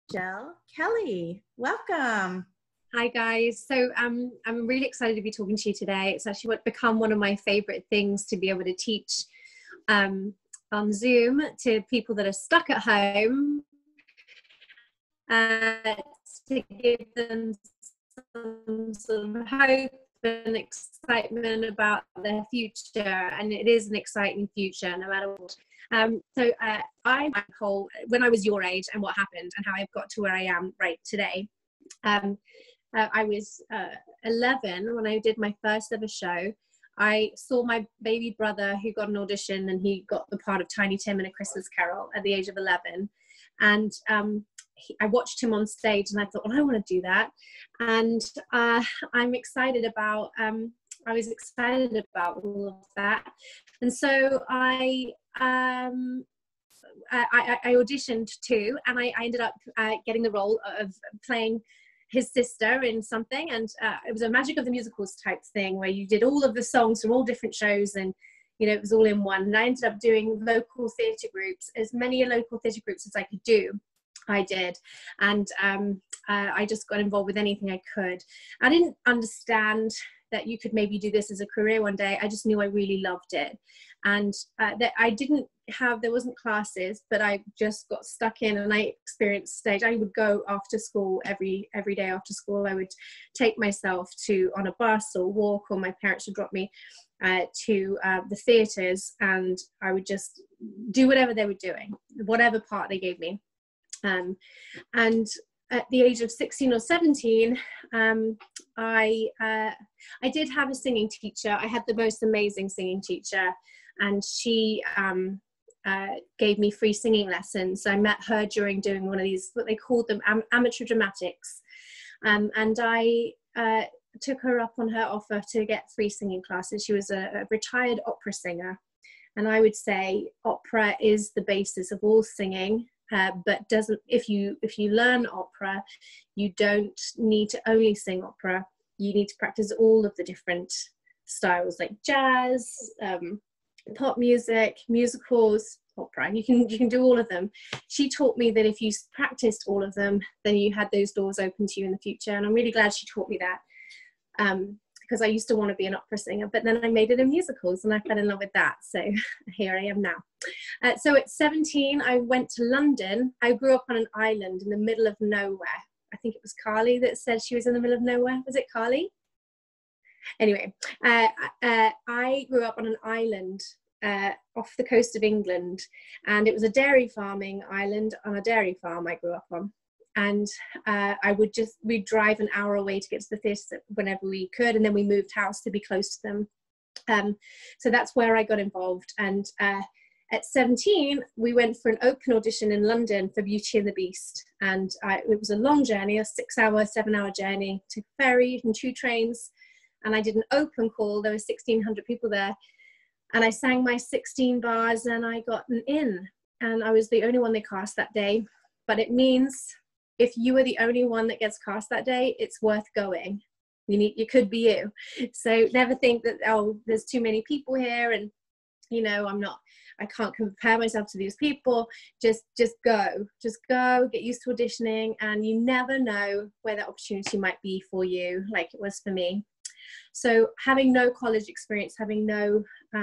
Michelle Kelly. Welcome. Hi guys. So I'm really excited to be talking to you today. It's actually become one of my favorite things to be able to teach on Zoom to people that are stuck at home, to give them some sort of hope and excitement about their future. And it is an exciting future no matter what. I'm Nicole, when I was your age and what happened and how I've got to where I am right today. I was 11 when I did my first ever show. I saw my baby brother who got an audition, and he got the part of Tiny Tim in A Christmas Carol at the age of 11. And I watched him on stage and I thought, well, I want to do that. And I'm excited about, I was excited about all of that. And so I auditioned too, and I ended up getting the role of playing his sister in something, and it was a Magic of the Musicals type thing where you did all of the songs from all different shows, and it was all in one. And I ended up doing local theatre groups, as many local theatre groups as I could do. I did, and I just got involved with anything I could. I didn't understand that you could maybe do this as a career one day. I just knew I really loved it. And that there wasn't classes, but I just got stuck in, and I experienced stage. I would go after school every day after school. I would take myself on a bus or walk, or my parents would drop me to the theatres, and I would just do whatever they were doing, whatever part they gave me. And at the age of 16 or 17, I did have a singing teacher. I had the most amazing singing teacher, and she gave me free singing lessons. I met her during doing one of these, what they called them, amateur dramatics. And I took her up on her offer to get free singing classes. She was a retired opera singer. And I would say opera is the basis of all singing. But if you learn opera, you don't need to only sing opera. You need to practice all of the different styles, like jazz, pop music, musicals, opera. You can do all of them. She taught me that if you practiced all of them, then you had those doors open to you in the future. And I'm really glad she taught me that, because I used to want to be an opera singer, but then I made it in musicals and I fell in love with that. So here I am now. So at 17, I went to London. I grew up on an island in the middle of nowhere. I think it was Carly that said she was in the middle of nowhere. Was it Carly? Anyway, I grew up on an island off the coast of England, and it was a dairy farming island on a dairy farm I grew up on. And we'd drive an hour away to get to the theatre whenever we could, and then we moved house to be close to them. So that's where I got involved. And at 17, we went for an open audition in London for Beauty and the Beast. And it was a long journey, a 6-hour, 7-hour journey, took a ferry and 2 trains. And I did an open call. There were 1,600 people there. And I sang my 16 bars and I got an in. And I was the only one they cast that day. But it means if you are the only one that gets cast that day, it's worth going. It could be you. So never think that, oh, there's too many people here and, I can't compare myself to these people. Just go, get used to auditioning, and you never know where that opportunity might be for you, like it was for me. So having no college experience, having no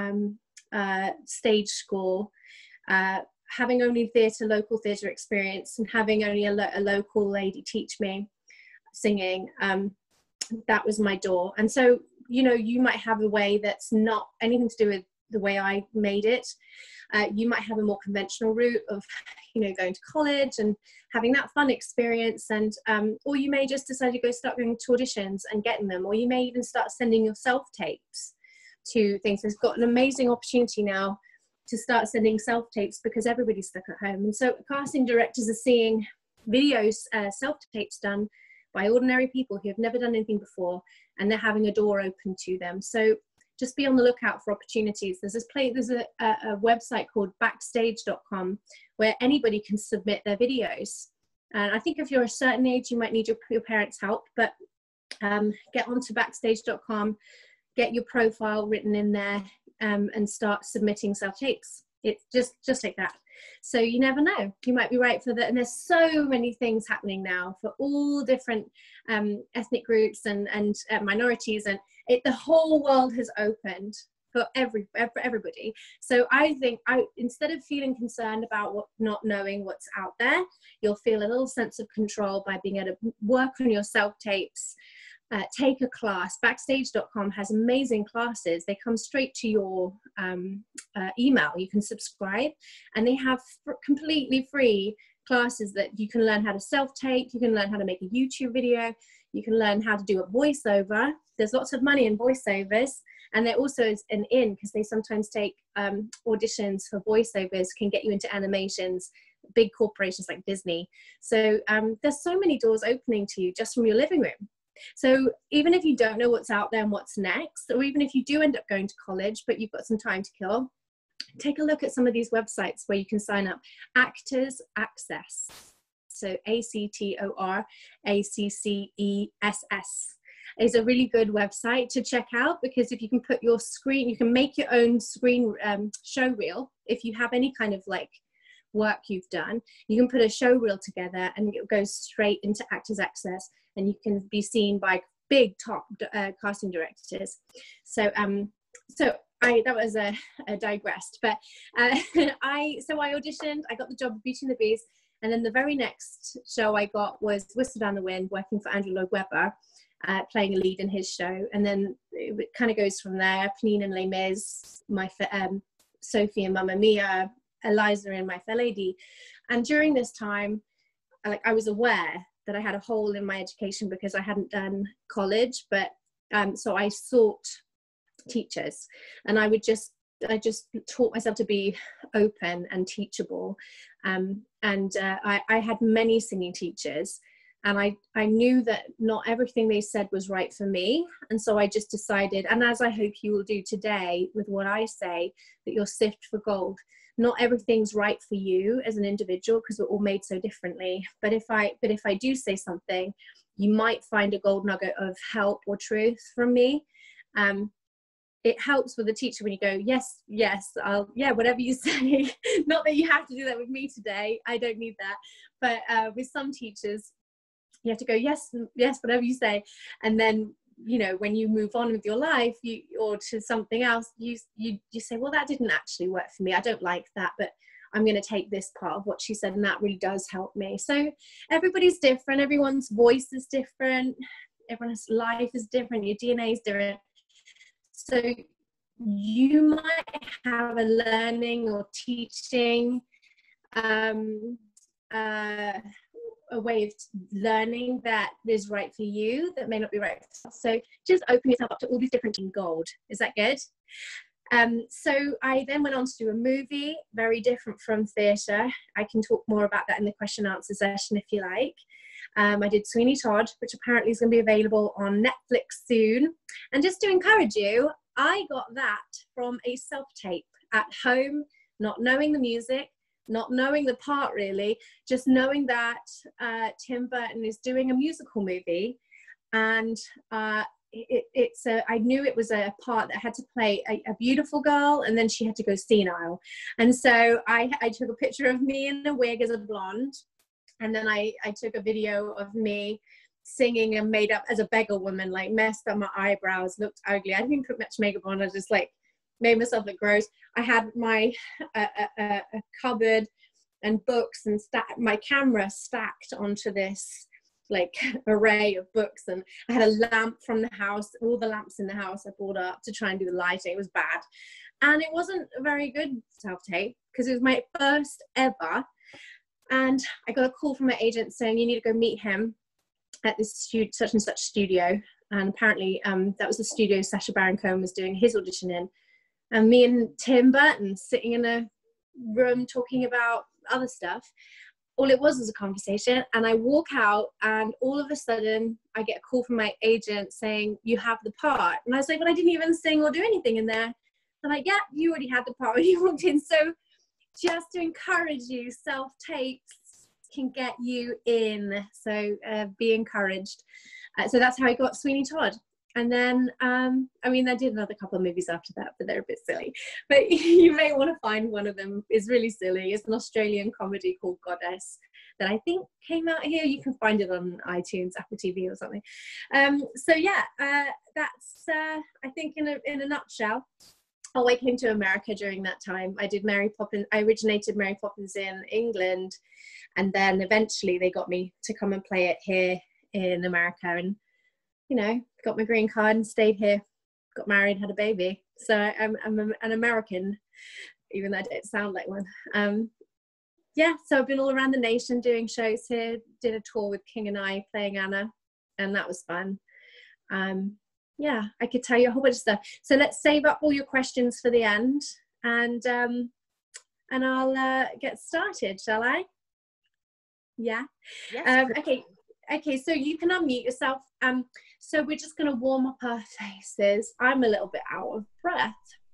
stage school, having only local theatre experience, and having only a local lady teach me singing, that was my door. And so, you might have a way that's not anything to do with the way I made it. You might have a more conventional route of, going to college and having that fun experience, and or you may just decide to start going to auditions and getting them, or you may even start sending your self-tapes to things. There's got an amazing opportunity now to start sending self-tapes because everybody's stuck at home. And so casting directors are seeing videos, self-tapes done by ordinary people who have never done anything before, and they're having a door open to them. So just be on the lookout for opportunities. There's a website called backstage.com where anybody can submit their videos. And I think if you're a certain age, you might need your parents' help, but get onto backstage.com, get your profile written in there, and start submitting self-tapes. It's just like that. So you never know, you might be right for that. And there's so many things happening now for all different ethnic groups and minorities, and the whole world has opened for everybody. So I think instead of feeling concerned about not knowing what's out there, you'll feel a little sense of control by being able to work on your self-tapes. Take a class. Backstage.com has amazing classes. They come straight to your email. You can subscribe, and they have completely free classes that you can learn how to self-tape. You can learn how to make a YouTube video. You can learn how to do a voiceover. There's lots of money in voiceovers, and there also is an in, because they sometimes take auditions for voiceovers, can get you into animations, big corporations like Disney. So there's so many doors opening to you just from your living room. So even if you don't know what's out there and what's next, or even if you do end up going to college but you've got some time to kill, take a look at some of these websites where you can sign up. Actors Access, so ACTORACCESS is a really good website to check out, because if you can put your screen, you can make your own screen show reel. If you have any kind of like work you've done, you can put a show reel together and it goes straight into Actors Access, and you can be seen by big top casting directors. So that was a digressed, but I auditioned, I got the job of Beauty and the Beast, and then the very next show I got was Whistle Down the Wind, working for Andrew Lloyd Webber, playing a lead in his show, and then it kind of goes from there. Pnine and Les Mis, Sophie and Mamma Mia, Eliza in My Fair Lady. And during this time, I was aware that I had a hole in my education because I hadn't done college, but so I sought teachers, and I just taught myself to be open and teachable, and I had many singing teachers, and I knew that not everything they said was right for me, and so I just decided, and as I hope you will do today with what I say, that you'll sift for gold. Not everything's right for you as an individual, because we're all made so differently. But if I do say something, you might find a gold nugget of help or truth from me. It helps with the teacher when you go, yes, whatever you say. Not that you have to do that with me today. I don't need that. But with some teachers, you have to go, yes, whatever you say. And then, you know, when you move on with your life, or to something else, you say, well, that didn't actually work for me. I don't like that, but I'm going to take this part of what she said, and that really does help me. So everybody's different. Everyone's voice is different. Everyone's life is different. Your DNA is different. So you might have a learning or teaching a way of learning that is right for you that may not be right for yourself. So just open yourself up to all these different gold. Is that good? So I then went on to do a movie, very different from theatre. I can talk more about that in the question and answer session if you like. I did Sweeney Todd, which apparently is going to be available on Netflix soon. And just to encourage you, I got that from a self-tape at home, not knowing the music, not knowing the part really, just knowing that Tim Burton is doing a musical movie, and I knew it was a part that had to play a beautiful girl, and then she had to go senile, and so I took a picture of me in a wig as a blonde, and then I took a video of me singing and made up as a beggar woman, like messed up my eyebrows, looked ugly. I didn't even put much makeup on. I just like made myself look gross. I had my a cupboard and books and my camera stacked onto this like array of books, and I had a lamp from the house, all the lamps in the house I brought up to try and do the lighting. It was bad, and it wasn't a very good self-tape because it was my first ever. And I got a call from my agent saying, you need to go meet him at this such and such studio. And apparently that was the studio Sacha Baron Cohen was doing his audition in. And me and Tim Burton sitting in a room talking about other stuff. All it was a conversation. And I walk out, and all of a sudden I get a call from my agent saying, you have the part. And I was like, but I didn't even sing or do anything in there. They're like, yeah, you already had the part when you walked in. So just to encourage you, self-tapes can get you in. So be encouraged. So that's how I got Sweeney Todd. And then, I mean, I did another couple of movies after that, but they're a bit silly. But you may want to find one of them. It's really silly. It's an Australian comedy called Goddess that I think came out here. You can find it on iTunes, Apple TV or something. So yeah, that's, I think in a nutshell. Oh, I came to America during that time. I did Mary Poppins. I originated Mary Poppins in England. And then eventually they got me to come and play it here in America. And, you know, got my green card and stayed here, got married, had a baby. So I'm an American, even though I don't sound like one. Yeah, so I've been all around the nation doing shows here, did a tour with King and I playing Anna, and that was fun. Yeah, I could tell you a whole bunch of stuff. So let's save up all your questions for the end, and I'll get started, shall I? Yeah. Yes. Okay, so you can unmute yourself. So we're just going to warm up our faces. I'm a little bit out of breath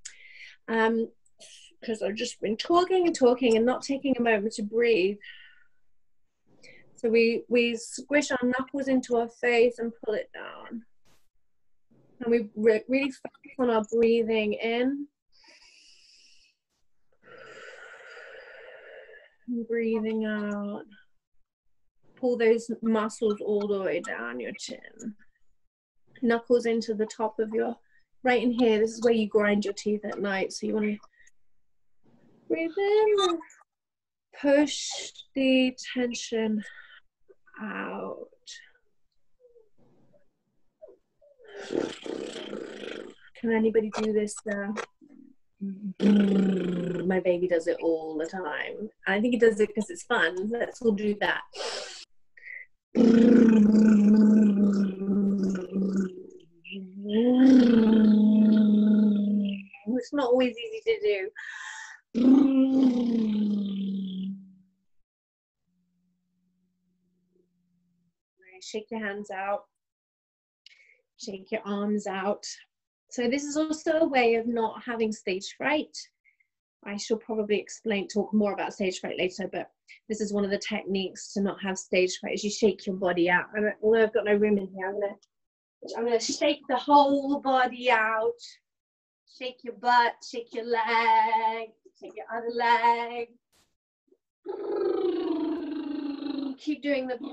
because I've just been talking and not taking a moment to breathe. So we squish our knuckles into our face and pull it down. And we really focus on our breathing in. And breathing out. Pull those muscles all the way down your chin. Knuckles into the top of your, right in here. This is where you grind your teeth at night. So you want to breathe in. Push the tension out. Can anybody do this? My baby does it all the time. I think he does it because it's fun. Let's all do that. It's not always easy to do. Shake your hands out. Shake your arms out. So this is also a way of not having stage fright. I shall probably talk more about stage fright later, but this is one of the techniques to not have stage fright, is you shake your body out. Although I've got no room in here, I'm gonna shake the whole body out. Shake your butt, shake your leg, shake your other leg. Keep doing the.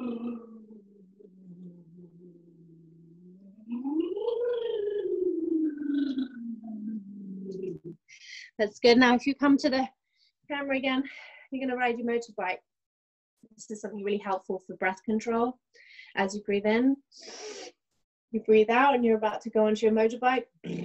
That's good. Now, if you come to the camera again, you're going to ride your motorbike. This is something really helpful for breath control. As you breathe in, you breathe out, and you're about to go onto your motorbike.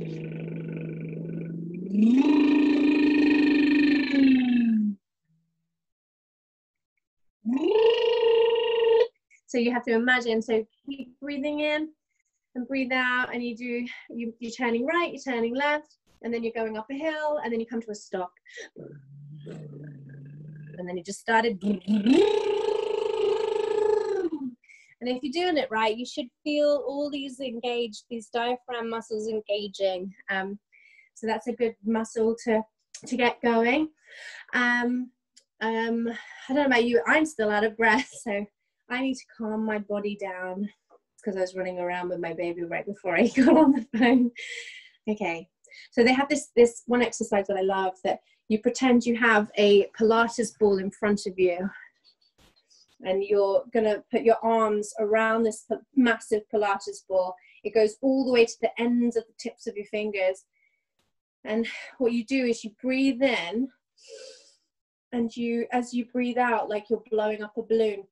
So you have to imagine, so keep breathing in and breathe out, and you're turning right, you're turning left, and then you're going up a hill, and then you come to a stop. And then you just started. And if you're doing it right, you should feel all these engaged, these diaphragm muscles engaging. So that's a good muscle to get going. I don't know about you, I'm still out of breath, so I need to calm my body down because I was running around with my baby right before I got on the phone. Okay. So they have this one exercise that I love, that you pretend you have a Pilates ball in front of you, and you're going to put your arms around this massive Pilates ball. It goes all the way to the ends of the tips of your fingers. And what you do is you breathe in, and as you breathe out, like you're blowing up a balloon.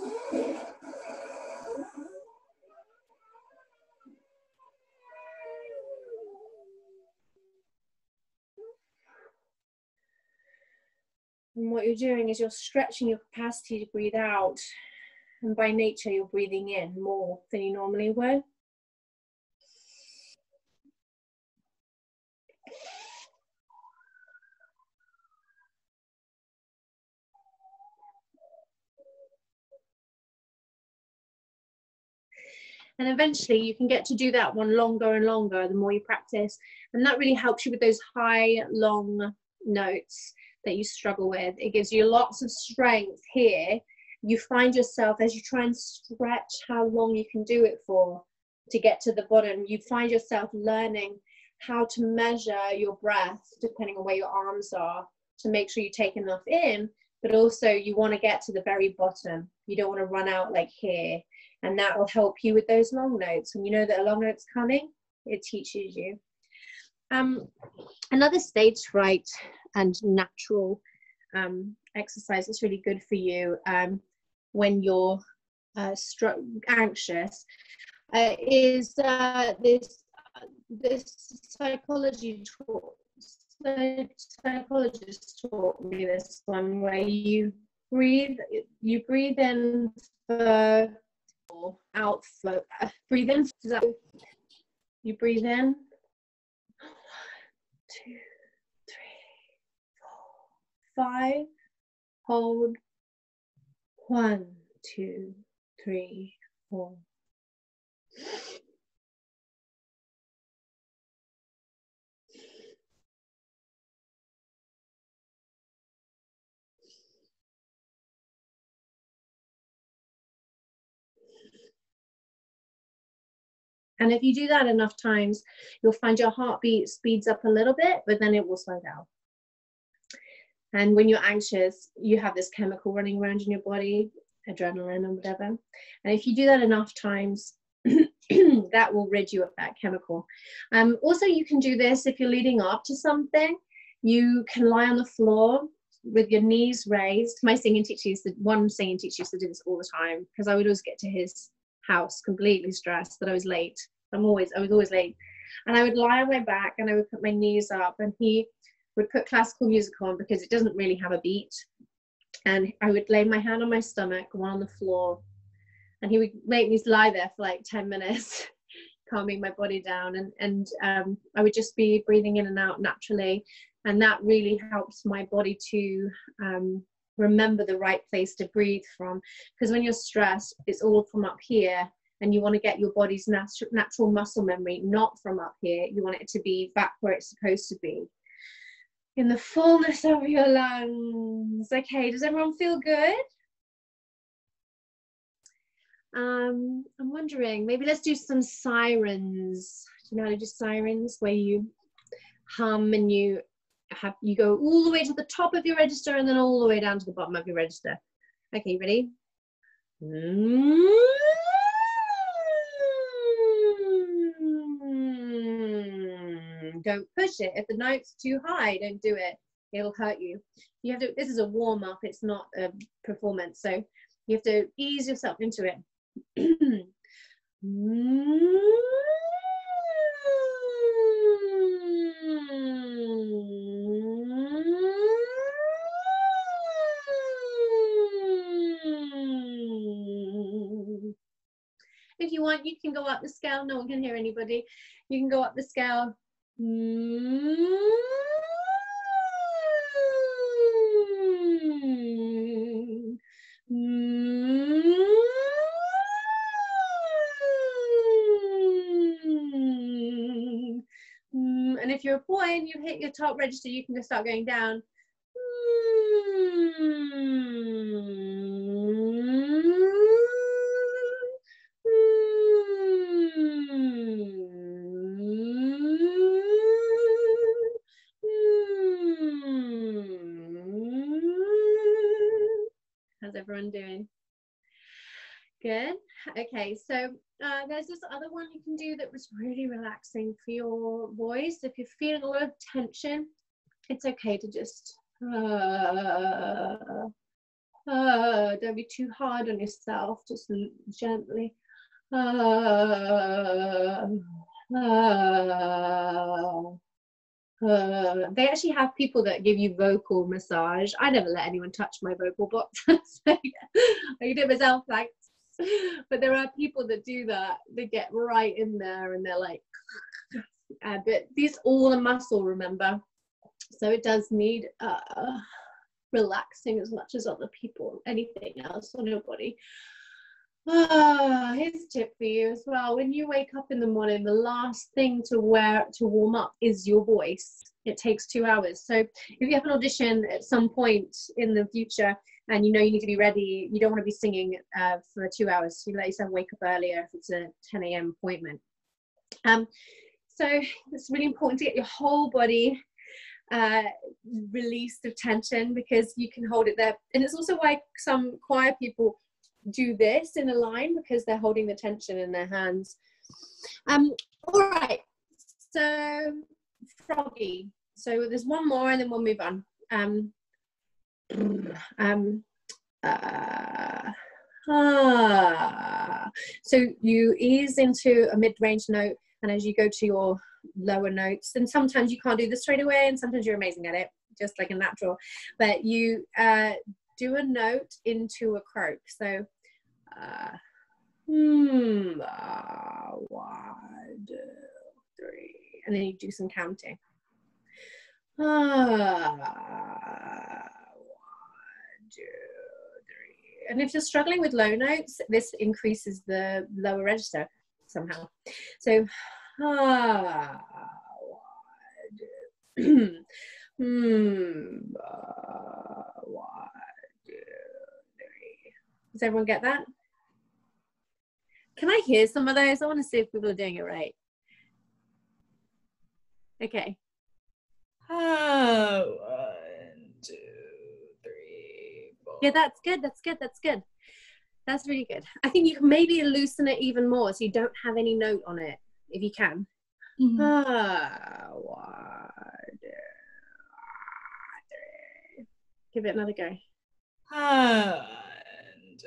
And what you're doing is you're stretching your capacity to breathe out. And by nature, you're breathing in more than you normally would. And eventually you can get to do that one longer and longer the more you practice. And that really helps you with those high, long notes that you struggle with. It gives you lots of strength here. You find yourself, as you try and stretch how long you can do it for, to get to the bottom, you find yourself learning how to measure your breath depending on where your arms are to make sure you take enough in, but also you want to get to the very bottom. You don't want to run out like here, and that will help you with those long notes. When you know that a long note's coming, it teaches you. Another stage fright and natural exercise that's really good for you when you're anxious is this psychologist taught me this one, where you breathe in for out for breathe in. You breathe in. 1, 2, 3, 4, 5. Hold. 1, 2, 3, 4. And if you do that enough times, you'll find your heartbeat speeds up a little bit, but then it will slow down. And when you're anxious, you have this chemical running around in your body, adrenaline and whatever. And if you do that enough times, that will rid you of that chemical. Also, you can do this if you're leading up to something. You can lie on the floor with your knees raised. My singing teacher one singing teacher used to do this all the time, because I would always get to his house completely stressed that I was late. I was always late. And I would lie on my back and I would put my knees up, and he would put classical music on because it doesn't really have a beat. And I would lay my hand on my stomach, one on the floor, and he would make me lie there for like 10 minutes, calming my body down. And I would just be breathing in and out naturally. And that really helps my body to remember the right place to breathe from. Because when you're stressed, it's all from up here, and you want to get your body's natural muscle memory not from up here. You want it to be back where it's supposed to be, in the fullness of your lungs. Okay, does everyone feel good? I'm wondering, maybe let's do some sirens. Do you know how to do sirens, where you hum and you go all the way to the top of your register and then all the way down to the bottom of your register? Okay, ready? Don't push it. If the note's too high, don't do it. It'll hurt you. You have to. This is a warm up. It's not a performance. So you have to ease yourself into it. If you want, you can go up the scale. No one can hear anybody. You can go up the scale. And if you're a boy and you hit your top register, you can just start going down. How's everyone doing? Good. Okay, so there's this other one you can do that was really relaxing for your voice. If you're feeling a lot of tension, it's okay to just don't be too hard on yourself, just gently. They actually have people that give you vocal massage. I never let anyone touch my vocal box. So I can do it myself, thanks. But there are people that do that. They get right in there and they're like, but these all a muscle, remember? So it does need relaxing as much as other people, anything else on your body. Here's a tip for you as well. When you wake up in the morning, the last thing to warm up is your voice. It takes 2 hours. So if you have an audition at some point in the future, and you know you need to be ready. You don't want to be singing for 2 hours. So you let yourself wake up earlier if it's a 10 a.m. appointment. So it's really important to get your whole body released of tension, because you can hold it there. And it's also why some choir people do this in a line, because they're holding the tension in their hands. All right, so froggy. So there's one more and then we'll move on. So you ease into a mid-range note, and as you go to your lower notes, and sometimes you can't do this straight away, and sometimes you're amazing at it, just like a natural, but you do a note into a croak. So 1, 2, 3, and then you do some counting. 1, 2, 3. And if you're struggling with low notes, this increases the lower register somehow. So 1, 2, 1, 2, 3. Does everyone get that? Can I hear some of those? I want to see if people are doing it right. Okay. 1, 2, 3, 4. Yeah, that's good. That's good. That's good. That's really good. I think you can maybe loosen it even more so you don't have any note on it, if you can. 1, 2, 3. Give it another go. 1, 2, 3,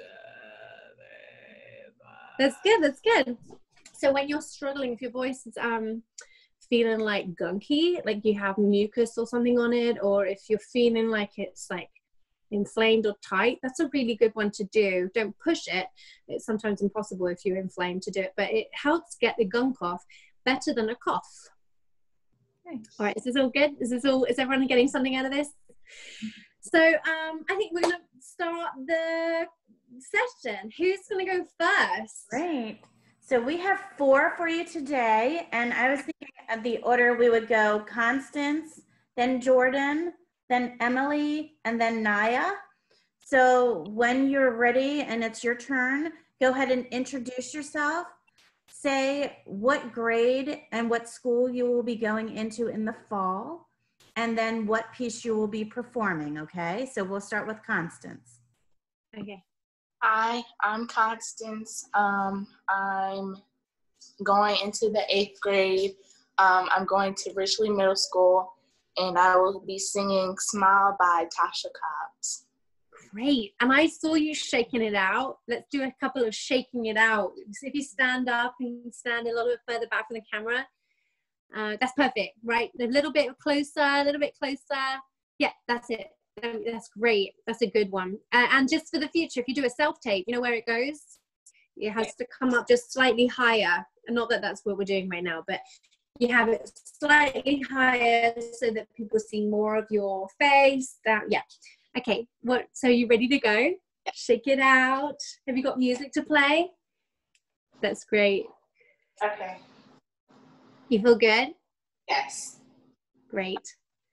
4. That's good. That's good. So when you're struggling, if your voice is feeling like gunky, like you have mucus or something on it, or if you're feeling like it's like inflamed or tight, that's a really good one to do. Don't push it. It's sometimes impossible if you're inflamed to do it, but it helps get the gunk off better than a cough. Thanks. All right, is this all good? Is everyone getting something out of this? So I think we're gonna start the session. Who's gonna go first? Great. So we have 4 for you today, and I was thinking of the order we would go: Constance, then Jordan, then Emily, and then Naya. So when you're ready and it's your turn, go ahead and introduce yourself. Say what grade and what school you will be going into in the fall, and then what piece you will be performing, okay? So we'll start with Constance. Okay. Hi, I'm Constance. I'm going into the 8th grade. I'm going to Richley Middle School, and I will be singing Smile by Tasha Cobbs. Great. And I saw you shaking it out. Let's do a couple of shaking it out. So if you stand up and stand a little bit further back from the camera, that's perfect, right? A little bit closer, a little bit closer. Yeah, that's it. That's great. That's a good one. And just for the future, if you do a self-tape, you know where it goes? It has to come up just slightly higher. And not that that's what we're doing right now, but you have it slightly higher so that people see more of your face. Yeah. Okay. So you ready to go? Shake it out. Have you got music to play? That's great. Okay. You feel good? Yes. Great.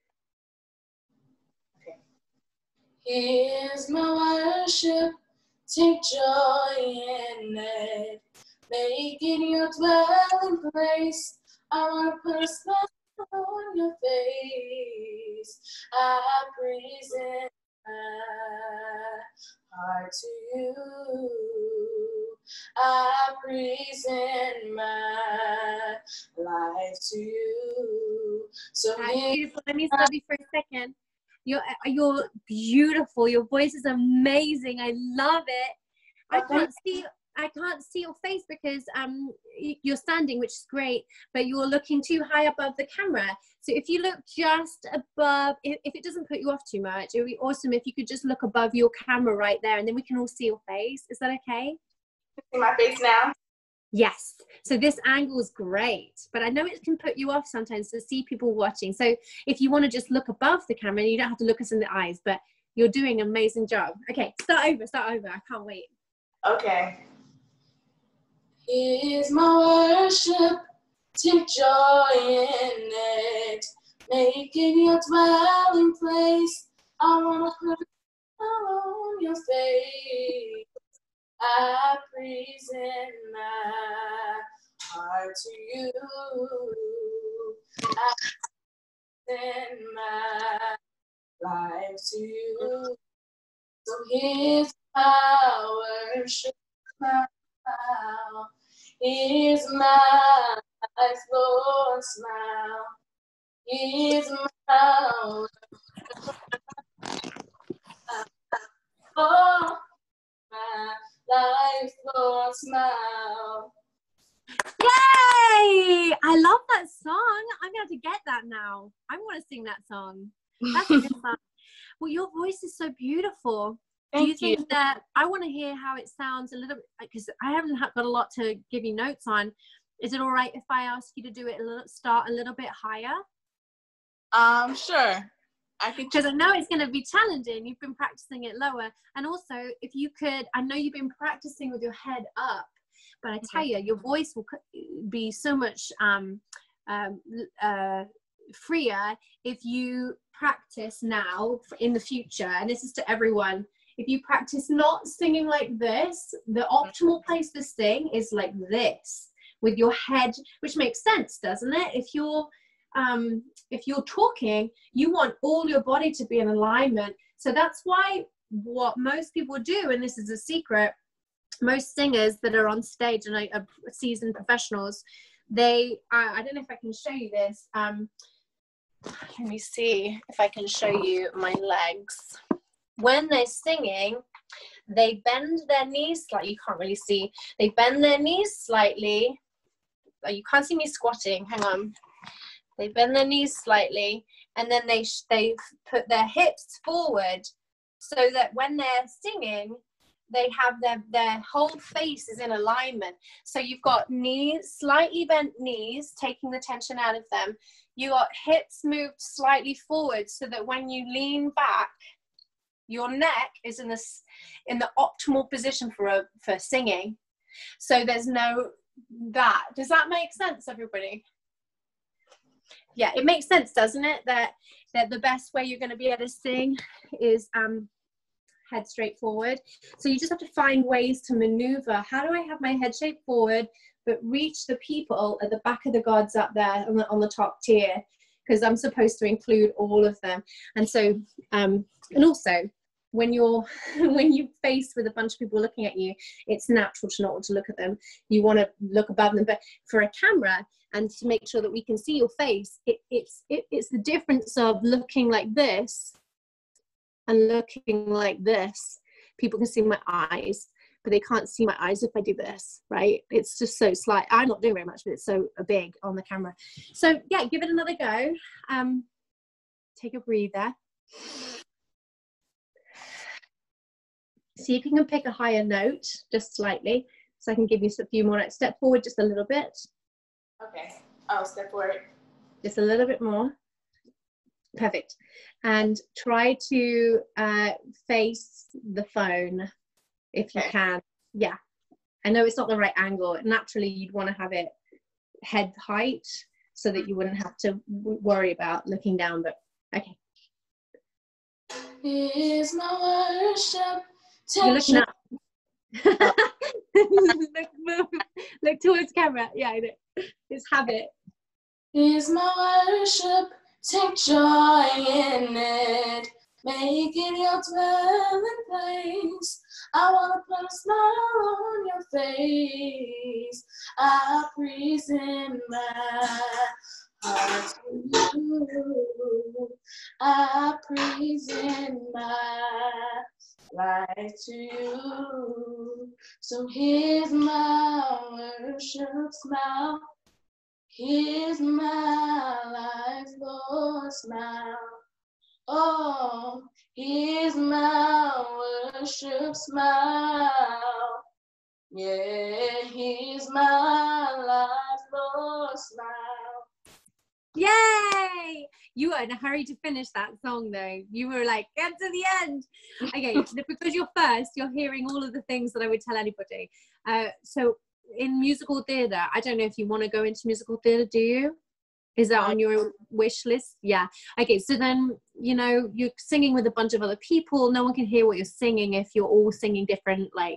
Here's my worship, take joy in it. Make it your dwelling place. I want to put a smile on your face. I present my heart to you. I present my life to you. So beautiful. Let me stop you for a second. You're beautiful. Your voice is amazing. I love it. I can't see your face because you're standing, which is great, but you're looking too high above the camera. So if you look just above, if it doesn't put you off too much, it would be awesome if you could just look above your camera right there, and then we can all see your face. Is that okay? See my face now? Yes. So this angle is great, but I know it can put you off sometimes to see people watching. So if you want to just look above the camera, you don't have to look us in the eyes, but you're doing an amazing job. Okay, start over. I can't wait. Okay. Here's my worship, take joy in it. Make it your dwelling place. I want to put it on your face. I present my heart to you. I present my life to you. So here's my worship smile. Here's my lifelong smile. Here's my oh, my lifelong smile. Yay! I love that song. I'm going to get that now. I want to sing that song. That's a good song. Well, your voice is so beautiful. Do you think that, I want to hear how it sounds a little bit, because I haven't got a lot to give you notes on. Is it all right if I ask you to do it start a little bit higher? Sure. Because I know it's going to be challenging. You've been practicing it lower. And also, if you could, I know you've been practicing with your head up, but I tell you, your voice will be so much freer if you practice now in the future. And this is to everyone. If you practice not singing like this, the optimal place to sing is like this, with your head, which makes sense, doesn't it? If you're talking, you want all your body to be in alignment. So that's why what most people do, and this is a secret, most singers that are on stage and are seasoned professionals, they, I don't know if I can show you this. Let me see if I can show you my legs. When they're singing, they bend their knees slightly. You can't really see. They bend their knees slightly. Oh, you can't see me squatting. Hang on. They bend their knees slightly, and then they put their hips forward, so that when they're singing, they have their whole face is in alignment. So you've got knees, slightly bent knees, taking the tension out of them. You got hips moved slightly forward, so that when you lean back, your neck is in the optimal position for singing. So there's no that. Does that make sense, everybody? Yeah, it makes sense, doesn't it? That the best way you're going to be able to sing is head straight forward. So you just have to find ways to maneuver. How do I have my head shaped forward, but reach the people at the back of the gods up there on the top tier? Because I'm supposed to include all of them. And so, and also, when you're faced with a bunch of people looking at you, it's natural to not want to look at them. You want to look above them. But for a camera, and to make sure that we can see your face, it's the difference of looking like this and looking like this. People can see my eyes, but they can't see my eyes if I do this, right? It's just so slight. I'm not doing very much, but it's so big on the camera. So yeah, give it another go. Take a breather. See if you can pick a higher note, just slightly, so I can give you a few more notes. Step forward just a little bit. Okay, I'll step forward. Just a little bit more. Perfect. And try to face the phone if you can. Yeah. I know it's not the right angle. Naturally, you'd want to have it head height so that you wouldn't have to worry about looking down, but okay. Here's my worship. You're looking up. Look towards camera. Yeah, I know. It's habit. Here's my worship. Take joy in it. Make it your dwelling place. I want to put a smile on your face. I present my heart to you. I present my life to you. So here's my worship smile. Here's my lifelong smile. Oh, here's my worship smile. Yeah, here's my lifelong smile. Yay! You were in a hurry to finish that song though. You were like, get to the end. Okay, because you're first, you're hearing all of the things that I would tell anybody. So in musical theatre, I don't know if you want to go into musical theatre, do you? Is that on your wish list? Yeah. Okay, so then, you know, you're singing with a bunch of other people. No one can hear what you're singing if you're all singing different, like,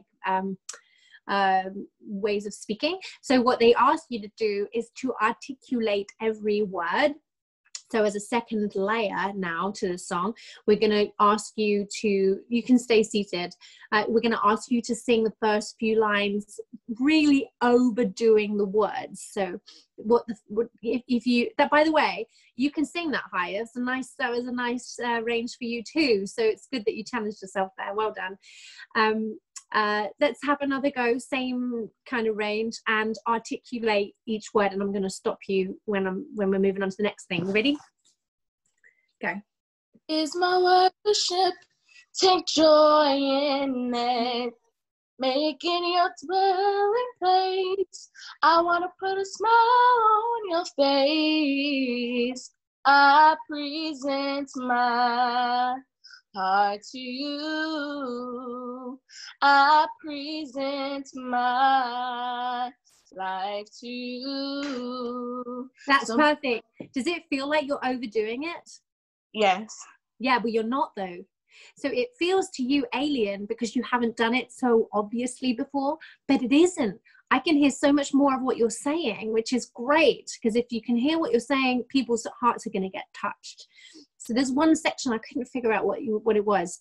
ways of speaking. So what they ask you to do is to articulate every word. So as a second layer now to the song, we're going to ask you to, you can stay seated. We're going to ask you to sing the first few lines, really overdoing the words. So if you, that, by the way, you can sing that high. That was a nice range for you too. So it's good that you challenged yourself there. Well done. Let's have another go, same kind of range, and articulate each word. And I'm going to stop you when we're moving on to the next thing. Ready? Go. Is my worship, take joy in it, making your dwelling place. I want to put a smile on your face. I present my heart to you. I present my life to you. That's perfect. Does it feel like you're overdoing it? Yes. Yeah, but you're not though. So it feels to you alien because you haven't done it so obviously before, but it isn't. I can hear so much more of what you're saying, which is great, because if you can hear what you're saying, people's hearts are going to get touched. So there's one section I couldn't figure out what it was,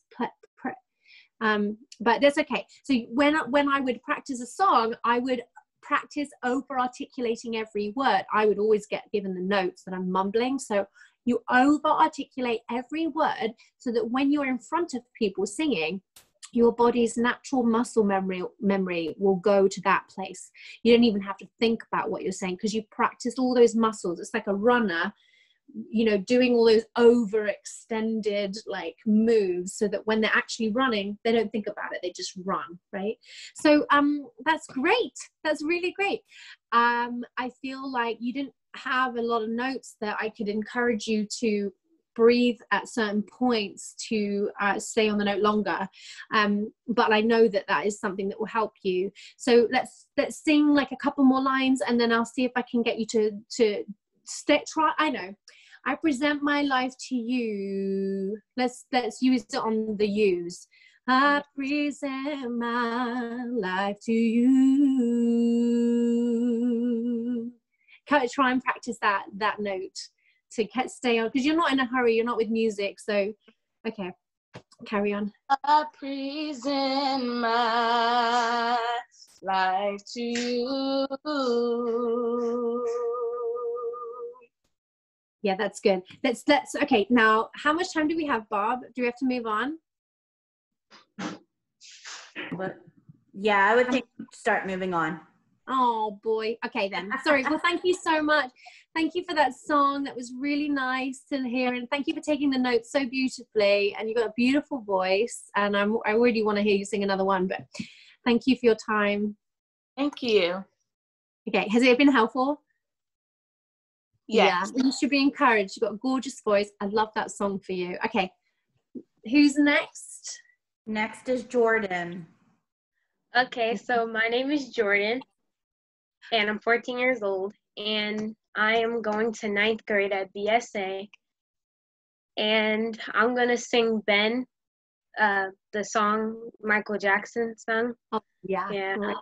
but that's okay. So when I would practice a song, I would practice over articulating every word. I would always get given the notes that I'm mumbling, so you over articulate every word so that when you're in front of people singing, your body's natural muscle memory will go to that place. You don't even have to think about what you're saying because you've practiced all those muscles. It's like a runner, you know, doing all those overextended like moves so that when they're actually running, they don't think about it, they just run, right? So that's great. That's really great. I feel like you didn't have a lot of notes that I could encourage you to breathe at certain points to stay on the note longer, but I know that is something that will help you. So let's sing like a couple more lines, and then I'll see if I can get you to try. I know. I present my life to you. Let's use it on the U's. I present my life to you. Try and practice that note to stay on, because you're not in a hurry, you're not with music. So okay, carry on. I present my life to you. Yeah, that's good. Let's okay, now how much time do we have, Bob? Do we have to move on? But yeah, I would think start moving on. Oh boy. Okay then. Sorry. Well, thank you so much. Thank you for that song. That was really nice to hear, and thank you for taking the notes so beautifully. And you've got a beautiful voice, and I really want to hear you sing another one. But thank you for your time. Thank you. Okay. Has it been helpful? Yes. Yeah. You should be encouraged. You've got a gorgeous voice. I love that song for you. Okay. Who's next? Next is Jordan. Okay, so my name is Jordan, and I'm 14 years old, and I am going to 9th grade at BSA, and I'm going to sing Ben, the song Michael Jackson sung. Oh, yeah. Yeah. Right.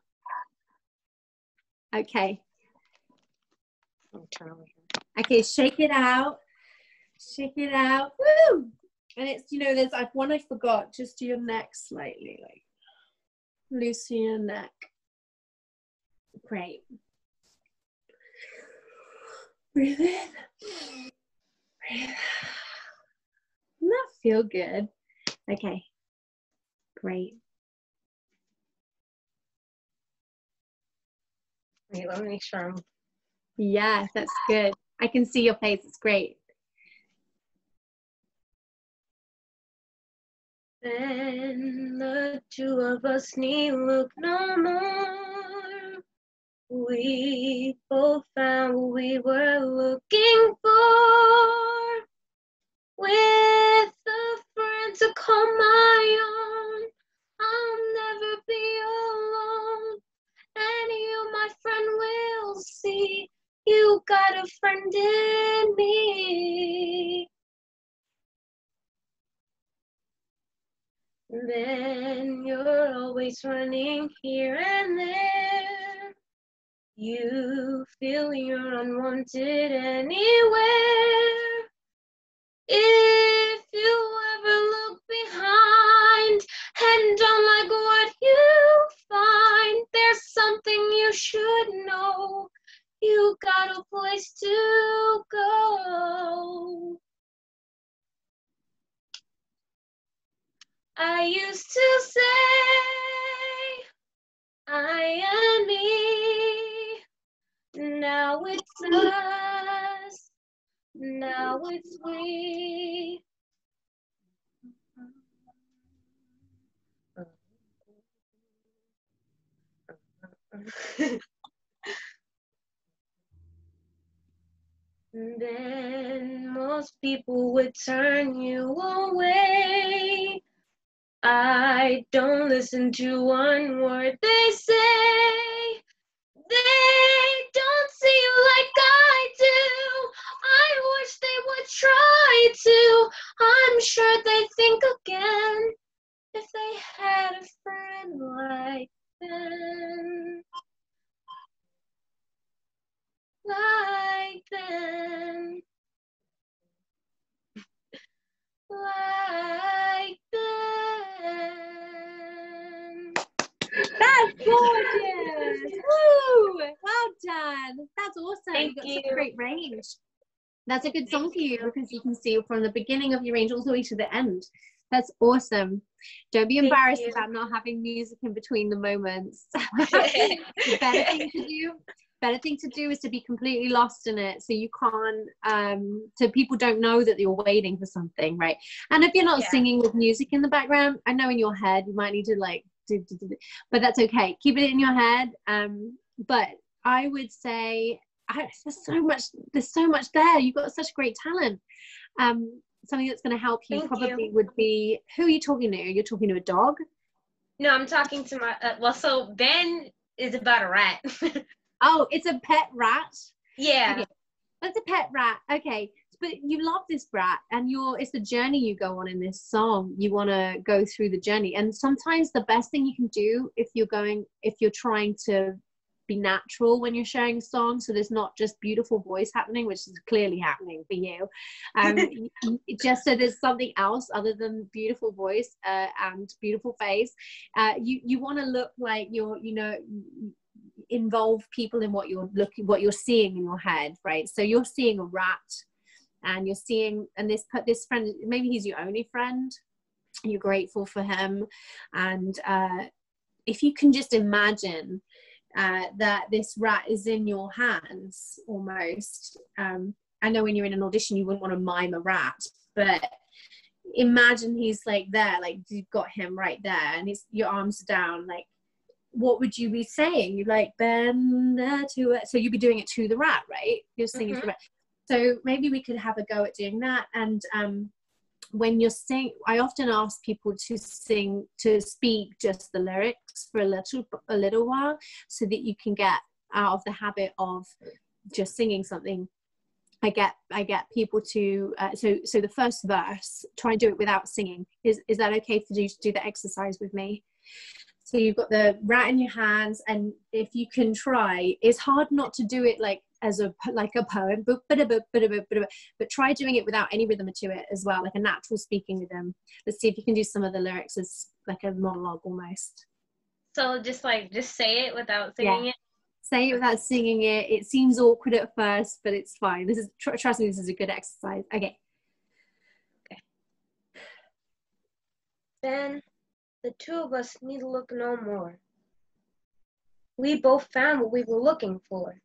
Okay. I'll turn over here. Okay, shake it out. Shake it out. Woo! And it's, you know, there's like one I forgot. Just do your neck slightly, like loosen your neck. Great. Breathe in. Breathe out. Doesn't that feel good? Okay. Great. Wait, let me make sure I'm... Yeah, that's good. I can see your face. It's great. Then the two of us need look no more. We both found what we were looking for. With a friend to call my own, I'll never be alone. And you, my friend, will see you got a friend in always running here and there. You feel you're unwanted anywhere. If you ever look behind and don't like what you find, there's something you should know. You got a place to go. I used to say, I am me. Now it's us. Now it's we. Then most people would turn you away. I don't listen to one word they say. They don't see you like I do. I wish they would try to. I'm sure they'd think again if they had a friend like them. Like them. Like them. That's gorgeous. Woo! Well done. That's awesome. Thank You've got you. such a great range. That's a good song for you because you can see from the beginning of your range all the way to the end. That's awesome. Don't be embarrassed about not having music in between the moments. The better thing to do is to be completely lost in it, so you can't so people don't know that you're waiting for something, right? And if you're not singing with music in the background, I know in your head you might need to like do, but that's okay. Keep it in your head. But I would say there's so much there. You've got such great talent. Something that's going to help you would be, who are you talking to? You're talking to a dog? No, I'm talking to my so Ben is about a rat. Oh, it's a pet rat? Yeah. Okay. That's a pet rat. Okay. But you love this rat, and it's the journey you go on in this song. You want to go through the journey. And sometimes the best thing you can do if you're trying to be natural when you're sharing a song, so there's not just beautiful voice happening, which is clearly happening for you, just so there's something else other than beautiful voice and beautiful face. You want to look like you're, involve people in what you're seeing in your head, right? So you're seeing a rat, and you're seeing, and this friend, maybe he's your only friend, you're grateful for him, and if you can just imagine that this rat is in your hands almost. I know when you're in an audition you wouldn't want to mime a rat, but imagine he's like there, like you've got him right there, and your arms down, like what would you be saying? You're like, bend to it. So you'd be doing it to the rat, right? You're singing to the rat. So maybe we could have a go at doing that. And when you're singing, I often ask people to speak just the lyrics for a little while, so that you can get out of the habit of just singing something. I get people to so the first verse, try and do it without singing. Is that okay for you to do the exercise with me? So you've got the rat in your hands, and if you can try, it's hard not to do it like a poem, but try doing it without any rhythm to it as well, like a natural speaking rhythm. Let's see if you can do some of the lyrics as like a monologue almost. So just say it without singing it? Say it without singing it. It seems awkward at first, but it's fine. Trust me, this is a good exercise. Okay. Then the two of us need to look no more. We both found what we were looking for.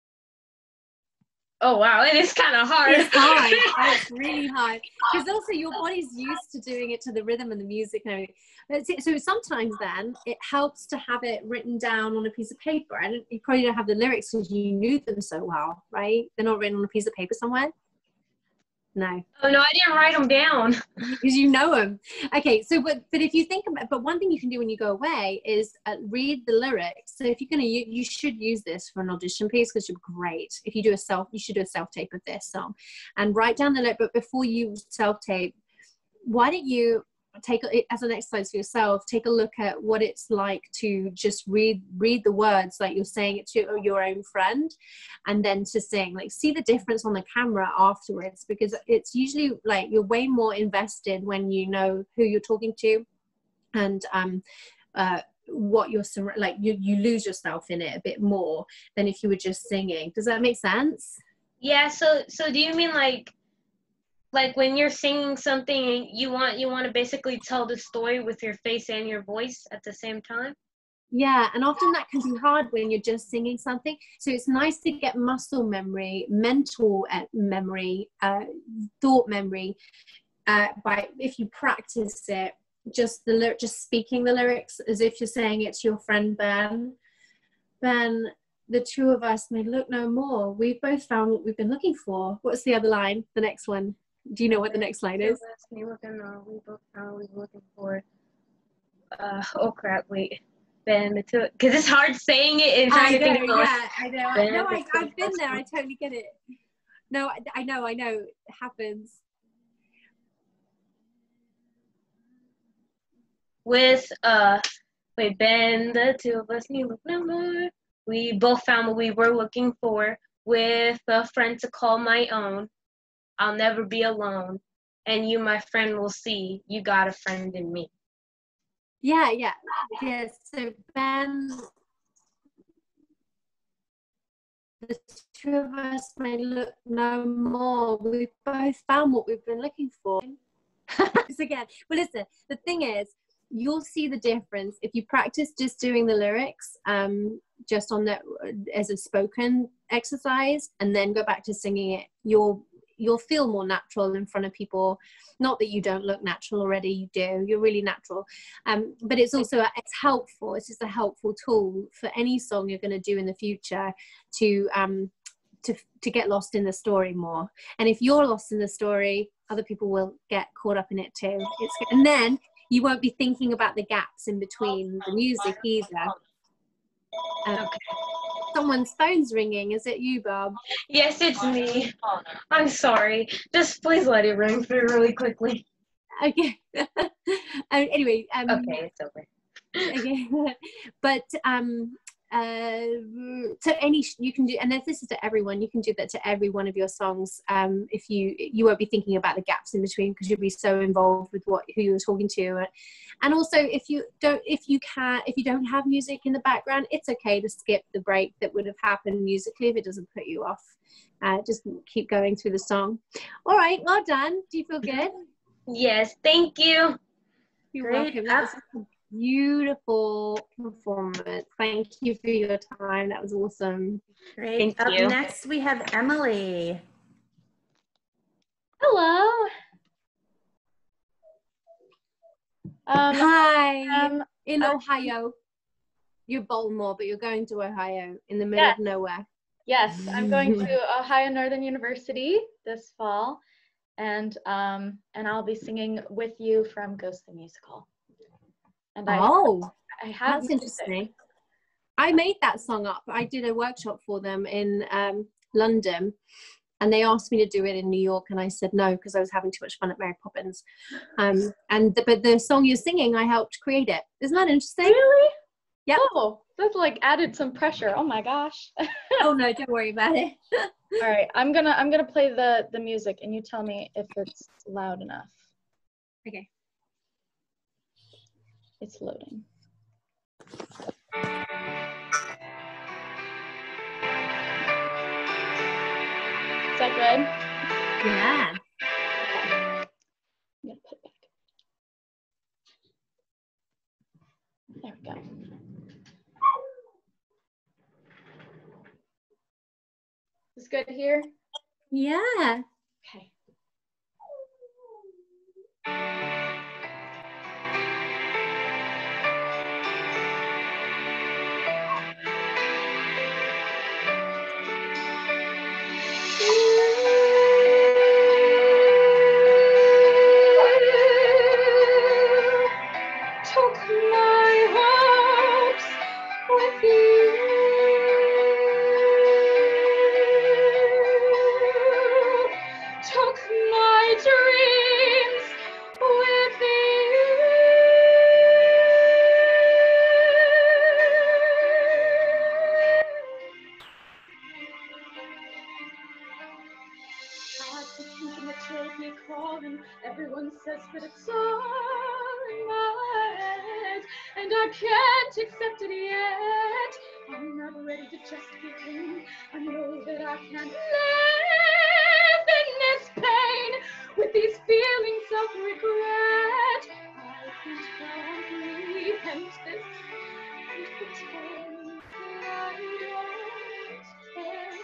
Oh wow, it is kind of hard. It's hard. It's really hard, because also your body's used to doing it to the rhythm and the music and everything. So sometimes then it helps to have it written down on a piece of paper. And you probably don't have the lyrics because you knew them so well, right? They're not written on a piece of paper somewhere. No. Oh no, I didn't write them down. Because you know them. Okay, so but if you think about, but one thing you can do when you go away is read the lyrics. So if you're gonna, you should use this for an audition piece, because you're great. If you do you should do a self-tape of this song, and write down the lyric. But before you self-tape, why don't you take it as an exercise for yourself. Take a look at what it's like to just read the words like you're saying it to your own friend, and then to sing. Like, see the difference on the camera afterwards, because it's usually like you're way more invested when you know who you're talking to, and what you're like you lose yourself in it a bit more than if you were just singing. Does that make sense? Yeah. So do you mean like when you're singing something, you want to basically tell the story with your face and your voice at the same time? Yeah, and often that can be hard when you're just singing something. So it's nice to get muscle memory, mental memory, thought memory, by if you practice it, just speaking the lyrics as if you're saying it to your friend Ben. Ben, the two of us may look no more. We've both found what we've been looking for. What's the other line? The next one. Do you know what the next line is? We both found what we were looking for. Oh crap! Wait. Ben, because it's hard saying it and trying to think of it. Yeah, I know. No, I've been there. I totally get it. No, I know. It happens. With Ben, the two of us need look no more. We both found what we were looking for. With a friend to call my own, I'll never be alone. And you, my friend, will see you got a friend in me. Yeah. So Ben, the two of us may look no more. We've both found what we've been looking for. Again, but listen, the thing is, you'll see the difference if you practice just doing the lyrics, just on that as a spoken exercise, and then go back to singing it. You'll feel more natural in front of people. Not that you don't look natural already, you do. You're really natural. But it's also it's helpful. It's just a helpful tool for any song you're going to do in the future to get lost in the story more. And if you're lost in the story, other people will get caught up in it too. And then you won't be thinking about the gaps in between the music either. Okay. Someone's phone's ringing. Is it you, Bob? Yes, it's me. I'm sorry. Just please let it ring through really quickly. Okay. Anyway. Okay, it's over. Okay. But so you can do, and if this is to everyone, you can do that to every one of your songs. If you won't be thinking about the gaps in between, because you'll be so involved with who you were talking to. And also, if you don't have music in the background, it's okay to skip the break that would have happened musically if it doesn't put you off. Just keep going through the song. All right, well done. Do you feel good? Yes, thank you. You're welcome. That was a beautiful performance. Thank you for your time. That was awesome. Great. Thank you. Up next, we have Emily. Hello. Hi. In Ohio. You're Baltimore, but you're going to Ohio in the middle of nowhere. Yes, I'm going to Ohio Northern University this fall, and I'll be singing with you from Ghost the Musical. And I have that's interesting. I made that song up. I did a workshop for them in London, and they asked me to do it in New York, and I said no because I was having too much fun at Mary Poppins. But the song you're singing, I helped create it. Isn't that interesting? Really? Yeah. Oh, that's like added some pressure. Oh my gosh. Oh no, don't worry about it. All right, I'm gonna play the music, and you tell me if it's loud enough. Okay. It's loading. Is that good? Yeah. Okay. I'm gonna put it back. There we go. Is this good here? Yeah. Okay. Took my hopes with you. Took me calling. Everyone says that it's all in my head, and I can't accept it yet. I'm not ready to just give in. I know that I can't live in this pain with these feelings of regret. I can't comprehend this and pretend that I don't care.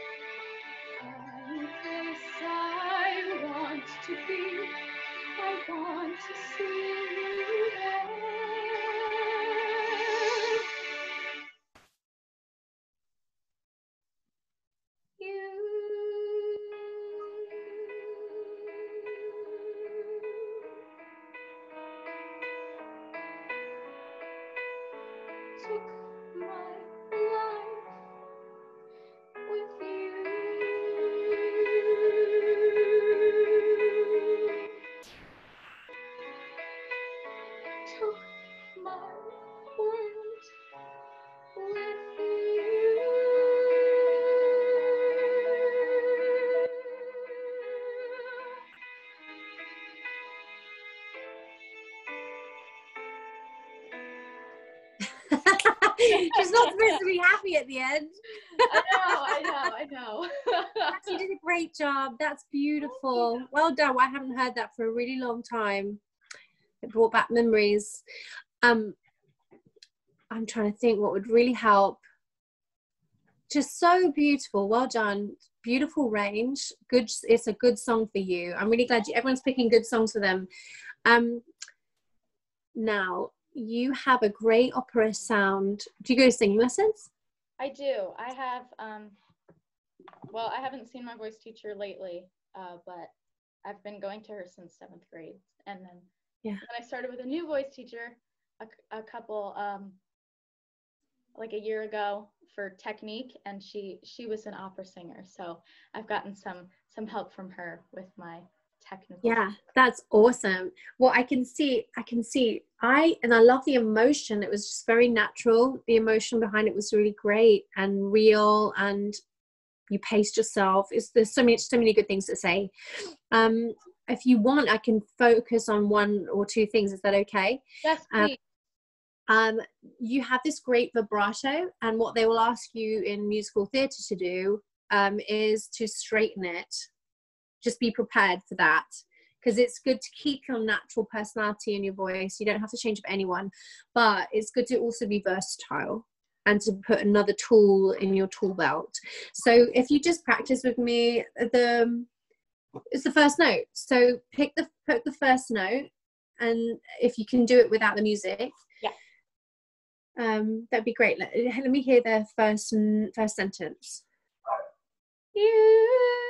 I'm this I want to be. I want to see you there. You took my life with you. Took my world with you. She's not supposed to be happy at the end. I know. You did a great job. That's beautiful. Well done. I haven't heard that for a really long time. It brought back memories. I'm trying to think what would really help. Just so beautiful. Well done. Beautiful range. Good. It's a good song for you. I'm really glad everyone's picking good songs for them. Now, you have a great opera sound. Do you go to singing lessons? I do. I have, well, I haven't seen my voice teacher lately, but I've been going to her since 7th grade. And then I started with a new voice teacher a couple, like a year ago for technique, and she was an opera singer. So I've gotten some help from her with my technical. Yeah, that's awesome. Well, I can see, I love the emotion. It was just very natural. The emotion behind it was really great and real, and you paced yourself. There's so many good things to say. If you want, I can focus on one or two things. Is that okay? Yes, please. You have this great vibrato, and what they will ask you in musical theatre to do is to straighten it. Just be prepared for that, because it's good to keep your natural personality in your voice. You don't have to change for anyone, but it's good to also be versatile and to put another tool in your tool belt. So if you just practice with me, it's the first note. So pick the first note, and if you can do it without the music, that'd be great. Let me hear the first sentence. You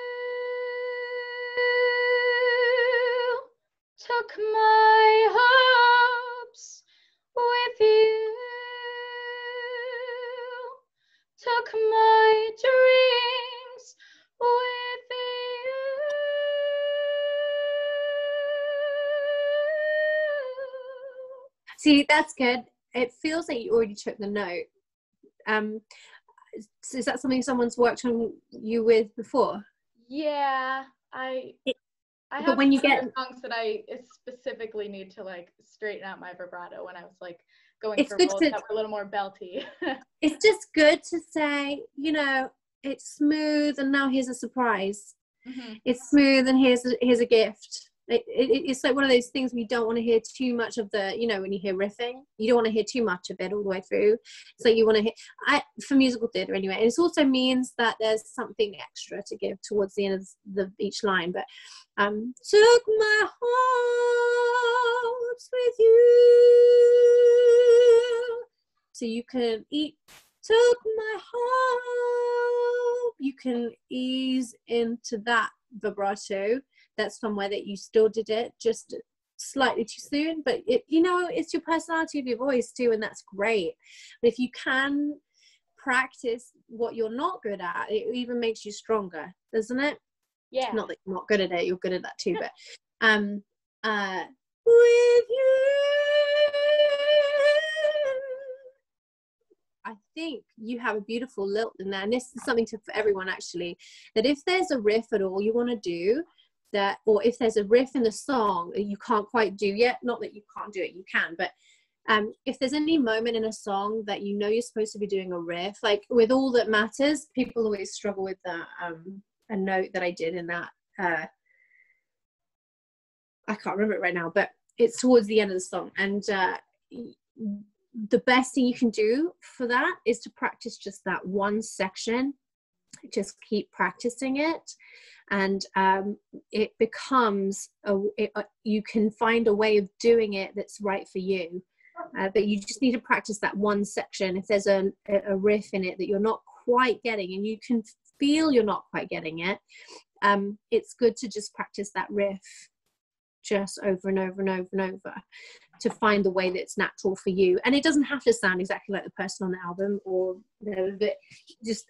took my hopes with you, took my dreams with you. See, that's good. It feels like you already took the note. So is that something someone's worked on you with before? Yeah, I have but when you get songs that I specifically need to like straighten out my vibrato when I was like going it's for good roles to, that were a little more belty. It's just good to say, it's smooth, and now here's a surprise. Mm-hmm. It's smooth, and here's a gift. It's like one of those things we don't want to hear too much of the, when you hear riffing, you don't want to hear too much of it all the way through. So you want to hear, for musical theatre anyway, and it also means that there's something extra to give towards the end of each line. But took my hopes with you, so you can took my hope, you can ease into that vibrato. That's somewhere that you still did it just slightly too soon, but it's your personality of your voice too, and that's great. But if you can practice what you're not good at, it even makes you stronger, doesn't it? Yeah. Not that you're not good at it, you're good at that too, but with you, I think you have a beautiful lilt in there, and this is something for everyone actually, that if there's a riff at all you want to do, that, or if there's a riff in the song that you can't quite do yet, not that you can't do it, you can, but if there's any moment in a song that you know you're supposed to be doing a riff, like with All That Matters, people always struggle with that, a note that I did in that, I can't remember it right now, but it's towards the end of the song. And the best thing you can do for that is to practice just that one section. Just keep practicing it, and it becomes you can find a way of doing it that's right for you, but you just need to practice that one section. If there's a riff in it that you're not quite getting, and you can feel you're not quite getting it, it's good to just practice that riff just over and over and over and over to find the way that's natural for you. And it doesn't have to sound exactly like the person on the album, or but just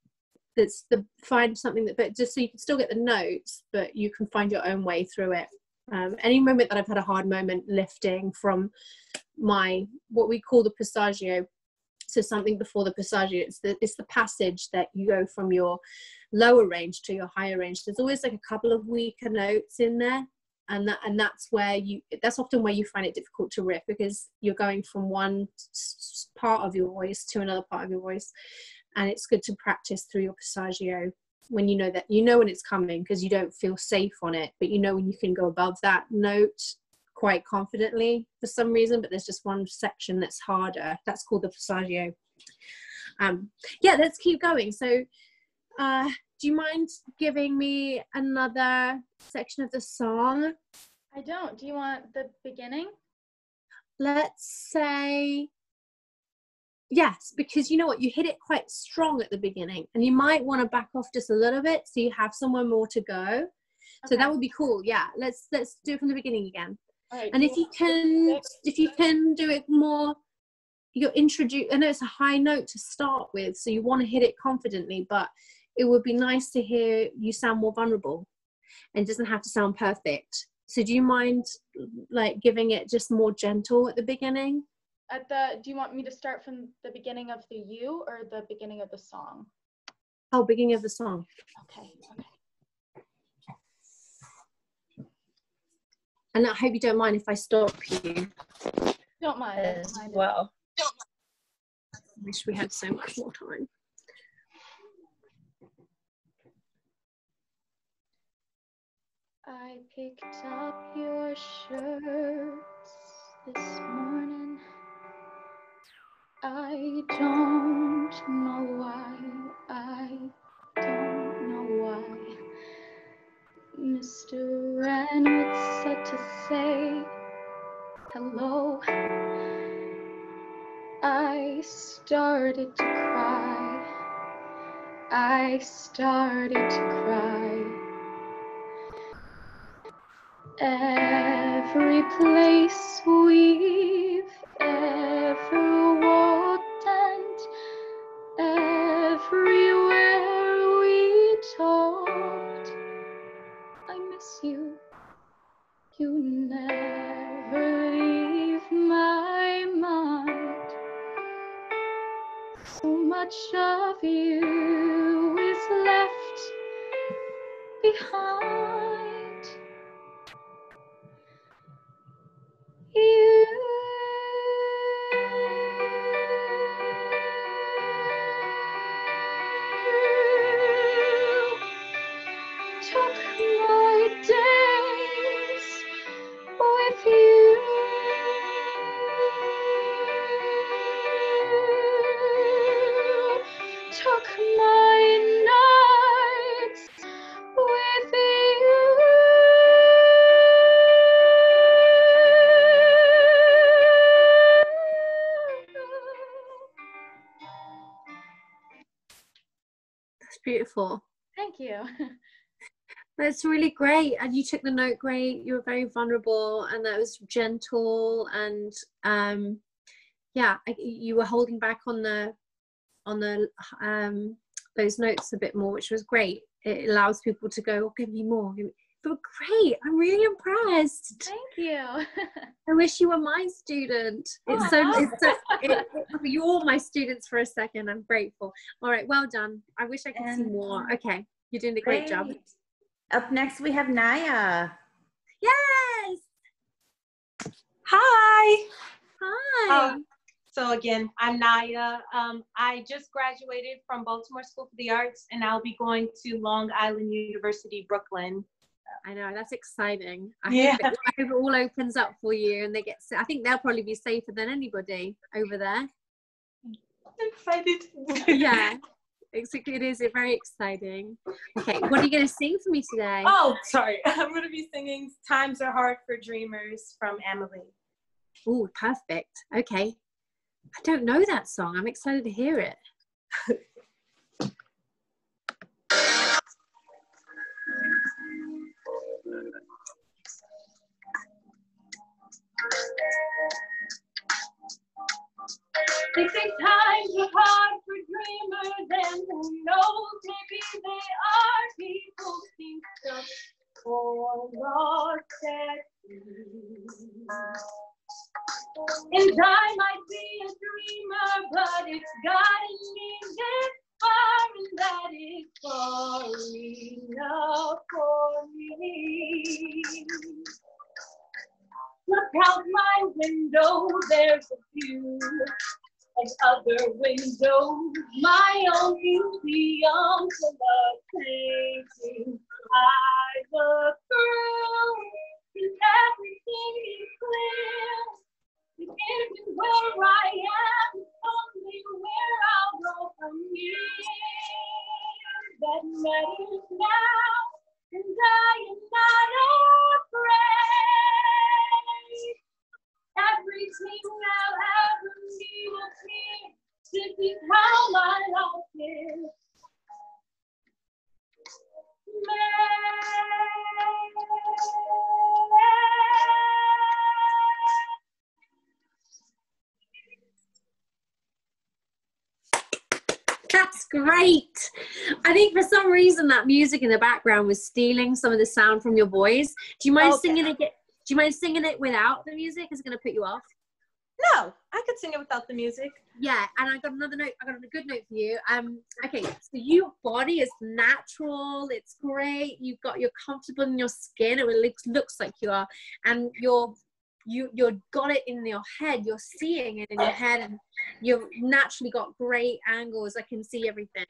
find something that, but just so you can still get the notes, but you can find your own way through it. Any moment that I've had a hard moment lifting from what we call the passaggio, so something before the passaggio, it's the passage that you go from your lower range to your higher range. There's always like a couple of weaker notes in there, and that's often where you find it difficult to riff, because you're going from one part of your voice to another part of your voice. And it's good to practice through your passaggio when you know when it's coming, because you don't feel safe on it, but you know when you can go above that note quite confidently for some reason, but there's just one section that's harder. That's called the passaggio. Yeah, let's keep going. So do you mind giving me another section of the song? I don't. Do you want the beginning? Let's say yes, because you know what, you hit it quite strong at the beginning, and you might want to back off just a little bit so you have somewhere more to go. Okay. So that would be cool. Yeah, let's do it from the beginning again. All right, and if you can do it more, you're I know it's a high note to start with, so you want to hit it confidently, but it would be nice to hear you sound more vulnerable, and it doesn't have to sound perfect. So do you mind like giving it just more gentle at the beginning? Do you want me to start from the beginning of the U or the beginning of the song? Oh, beginning of the song. Okay. And I hope you don't mind if I stop you. Don't mind. As well. I wish we had so much more time. I picked up your shirts this morning. I don't know why, Mr. Reynolds said to say hello. I started to cry. Every place we've ever walked, and everywhere we talked, I miss you. You never leave my mind. So much of you is left behind. You took my days with you. Took my nights with you. That's beautiful. Thank you. That's really great, and you took the note great. You were very vulnerable, and that was gentle, and yeah, you were holding back on the those notes a bit more, which was great. It allows people to go, oh, give me more. But great, I'm really impressed. Thank you. I wish you were my student. You're all my students for a second. I'm grateful. All right, well done. I wish I could see more. Okay, you're doing a great job. Up next, we have Naya. Yes. Hi. Hi. So again, I'm Naya. I just graduated from Baltimore School for the Arts, and I'll be going to Long Island University, Brooklyn. I know, that's exciting. I Yeah. hope it all opens up for you, and they get. I think they'll probably be safer than anybody over there. I'm excited. Yeah, it is very exciting. Okay, what are you going to sing for me today? Oh, sorry. I'm going to be singing "Times Are Hard for Dreamers" from Emily. Oh, perfect. Okay. I don't know that song. I'm excited to hear it. They say times are hard for dreamers, and who knows, maybe they are. People seem stuck or lost at sea. And I might be a dreamer, but it's gotten me this far, and that is far enough for me. Look out my window, there's a view of other windows, my own museum full of paintings I look through, and everything is clear. It isn't where I am, it's only where I'll go from here that matters now, and I am not afraid. Everything I'll ever need of me, this is how my life is. That's great. I think for some reason that music in the background was stealing some of the sound from your voice. Do you mind singing it? Do you mind singing it without the music? Is it going to put you off? No, I could sing it without the music. Yeah, and I got another note. I got a good note for you. Okay, so your body is natural. It's great. You're comfortable in your skin. It looks like you are, and you're got it in your head. You're seeing it in your head, and you've naturally got great angles. I can see everything.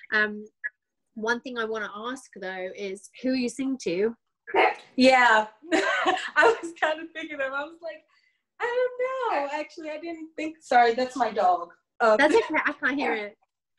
One thing I want to ask though is who you sing to. Yeah, I was kind of thinking of. I was like, I don't know. Actually, I didn't think. Sorry, that's my dog. That's okay. I can't hear it.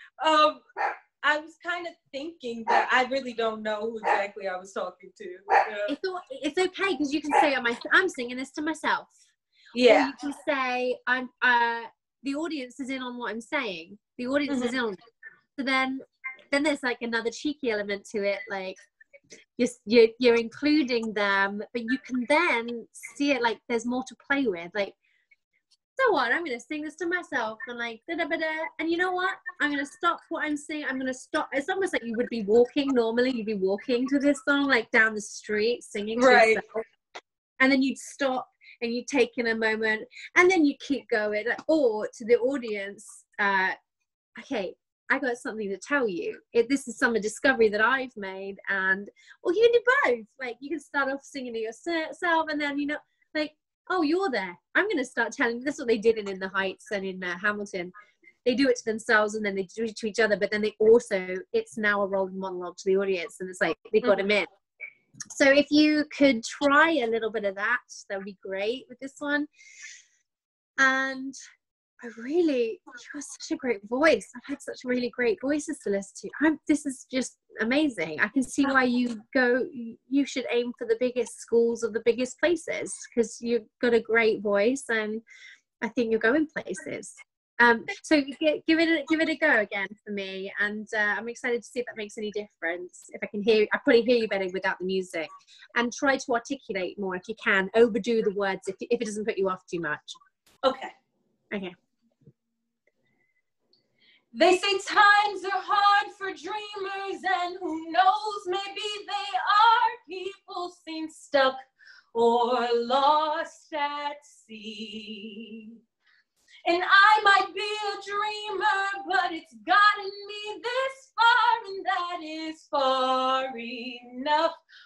I was kind of thinking that I really don't know who exactly I was talking to. It's okay because you can say I'm singing this to myself. Yeah. Or you can say the audience is in on what I'm saying. The audience is in on it. So then there's like another cheeky element to it, like you're including them, but you can then see it like there's more to play with. Like, so what? I'm going to sing this to myself and like da-da-ba-da. And you know what? I'm going to stop what I'm singing. I'm going to stop. It's almost like you would be walking. Normally you'd be walking to this song, like down the street singing to yourself. And then you'd stop and you'd take in a moment and then you keep going. Or to the audience, okay, I got something to tell you. This is some discovery that I've made. And, or you can do both. Like you can start off singing to yourself and then, like, oh, you're there. I'm going to start telling. That's what they did in The Heights and in Hamilton. They do it to themselves and then they do it to each other. But then it's now a rolling monologue to the audience. And it's like, they got him in. So if you could try a little bit of that would be great with this one. And you have such a great voice. I've had such really great voices to listen to. This is just amazing. I can see why you should aim for the biggest schools of the biggest places because you've got a great voice and I think you're going places. So give it a go again for me, and I'm excited to see if that makes any difference. If I can I probably hear you better without the music, and try to articulate more if you can. Overdo the words if it doesn't put you off too much. Okay. They say times are hard for dreamers, and who knows, maybe they are. People seem stuck or lost at sea. And I might be a dreamer, but it's gotten me this far, and that is far enough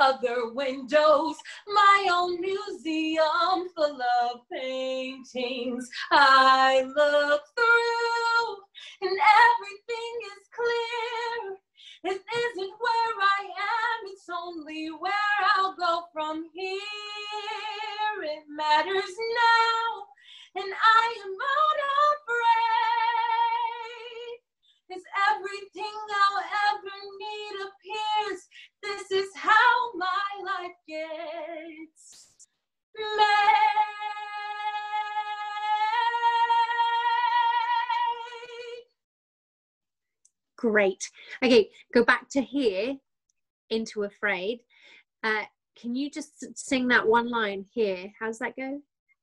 other windows, my own museum full of paintings. I look through and everything is clear. It isn't where I am, it's only where I'll go from here. It matters now, and I am not afraid. 'Cause everything I'll ever need appears. This is how my life gets made. Great. Okay, go back to here, into afraid. Can you just sing that one line here? How's that go?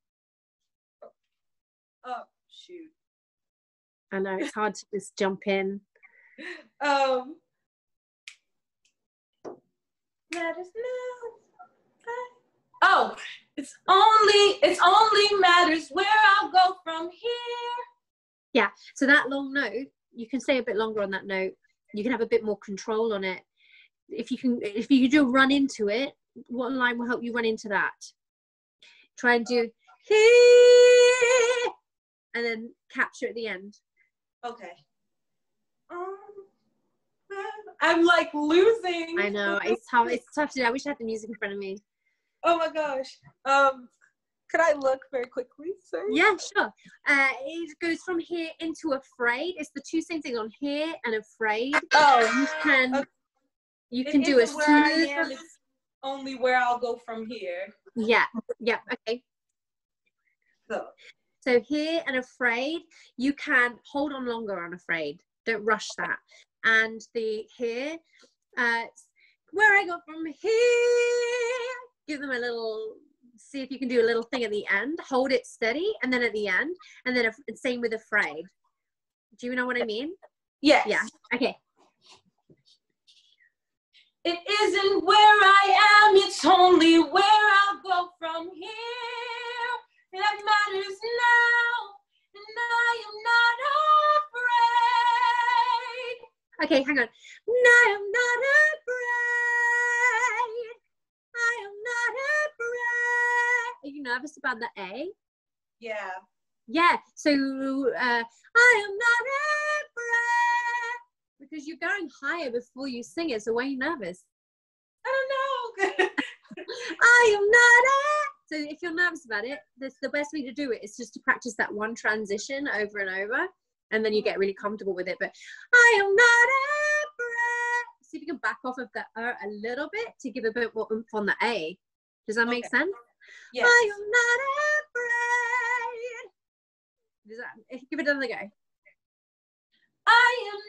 Oh, shoot. I know, it's hard to just jump in. Matters now. Oh, it's only matters where I'll go from here. Yeah, so that long note, you can stay a bit longer on that note. You can have a bit more control on it. If you do run into it, what line will help you run into that? Try and do here, and then capture at the end. Okay. I'm like losing. I know, it's tough. It's tough to do. I wish I had the music in front of me. Oh my gosh. Could I look very quickly? Sorry. Yeah, sure. It goes from here into afraid. It's the two same things on here and afraid. Oh, you can do a where I smooth. am, it's only where I'll go from here. Yeah, okay. So here and afraid, you can hold on longer on afraid. Don't rush that. And the here, where I go from here, give them a little, see if you can do a little thing at the end. Hold it steady, and then at the end, and then same with afraid. Do you know what I mean? Yes. Yeah, okay. It isn't where I am, it's only where I'll go from here. That matters now, and I am not afraid. Okay, hang on. No, I'm not afraid. I am not afraid. Are you nervous about the A? Yeah. Yeah, so I am not afraid. Because you're going higher before you sing it, so why are you nervous? I don't know. I am not afraid. So if you're nervous about it, the best way to do it is just to practice that one transition over and over, and then you get really comfortable with it. But I am not afraid. See if you can back off of the a little bit to give a bit more oomph on the A. Does that make sense? Yes. I am not afraid. Does that, give it another go. I am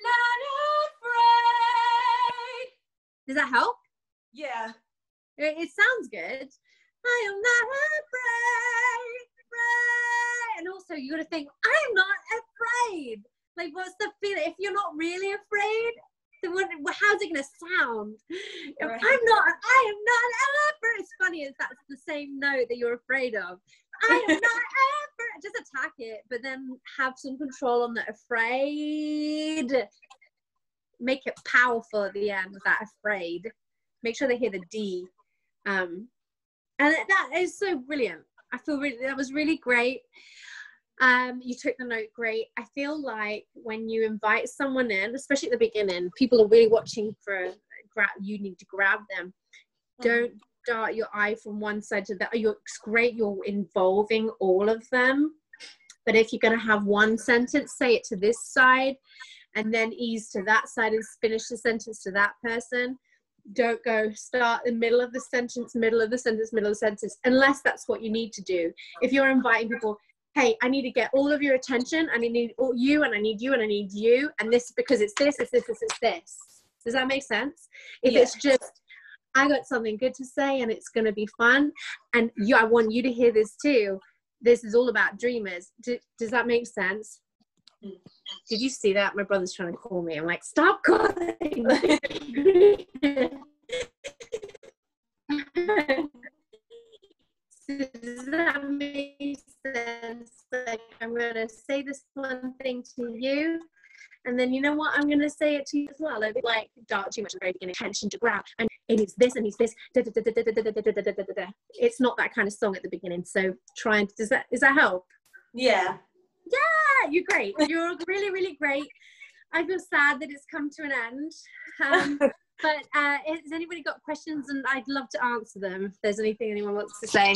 not afraid. Does that help? Yeah. It sounds good. I am not afraid. And also, you got to think, I am not afraid. Like, what's the feeling? If you're not really afraid, then how's it going to sound? Right. I am not afraid. It's funny if that's the same note that you're afraid of. I am not afraid. Just attack it, but then have some control on the afraid. Make it powerful at the end with that afraid. Make sure they hear the D. And that is so brilliant. I feel that was really great. You took the note great. I feel like when you invite someone in, especially at the beginning, people are really watching for you need to grab them. Don't dart your eye from one side to the other. It's great you're involving all of them, but if you're going to have one sentence, say it to this side and then ease to that side and finish the sentence to that person. Don't go start the middle of the sentence, middle of the sentence, middle of the sentence, unless that's what you need to do. If you're inviting people, hey, I need to get all of your attention, and I need you, and I need you, and I need you, and this, because it's this, it's this, it's this. Does that make sense? If it's just, I got something good to say, and it's going to be fun, and I want you to hear this too. This is all about dreamers. Does that make sense? Did you see that? My brother's trying to call me. I'm like, stop calling. Does that make sense? Like, I'm going to say this one thing to you, And then, you know what, I'm going to say it to you as well. It'll be like, dark too much at the very beginning, attention to ground, and it is this and it's this. It's not that kind of song at the beginning. So does that help? Yeah. Yeah, you're great. You're really, really great. I feel sad that it's come to an end. But has anybody got questions? And I'd love to answer them if there's anything anyone wants to say.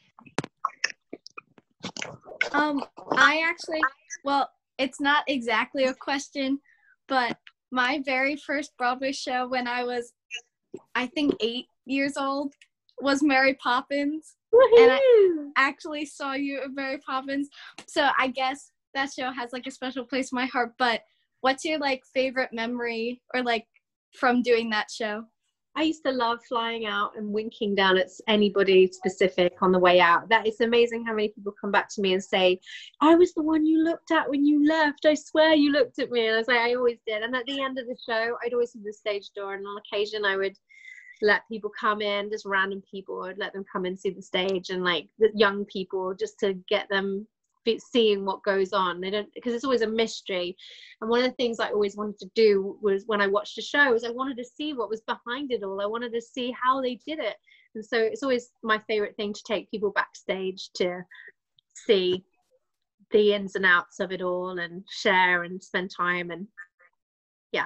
I actually, well, it's not exactly a question, but my very first Broadway show when I was, I think, 8 years old was Mary Poppins. Woo-hoo! And I actually saw you at Mary Poppins. So I guess that show has like a special place in my heart. But what's your like favorite memory or like from doing that show? I used to love flying out and winking down at anybody specific on the way out. That is amazing how many people come back to me and say, I was the one you looked at when you left. I swear you looked at me. And I was like, I always did. And at the end of the show, I'd always have the stage door. And on occasion, I would let people come in, just random people. I'd let them come and see the stage, and like the young people, just to get them seeing what goes on. They don't, because it's always a mystery. And one of the things I always wanted to do was, when I watched a show, was I wanted to see what was behind it all. I wanted to see how they did it. And so it's always my favorite thing to take people backstage to see the ins and outs of it all and share and spend time. And yeah.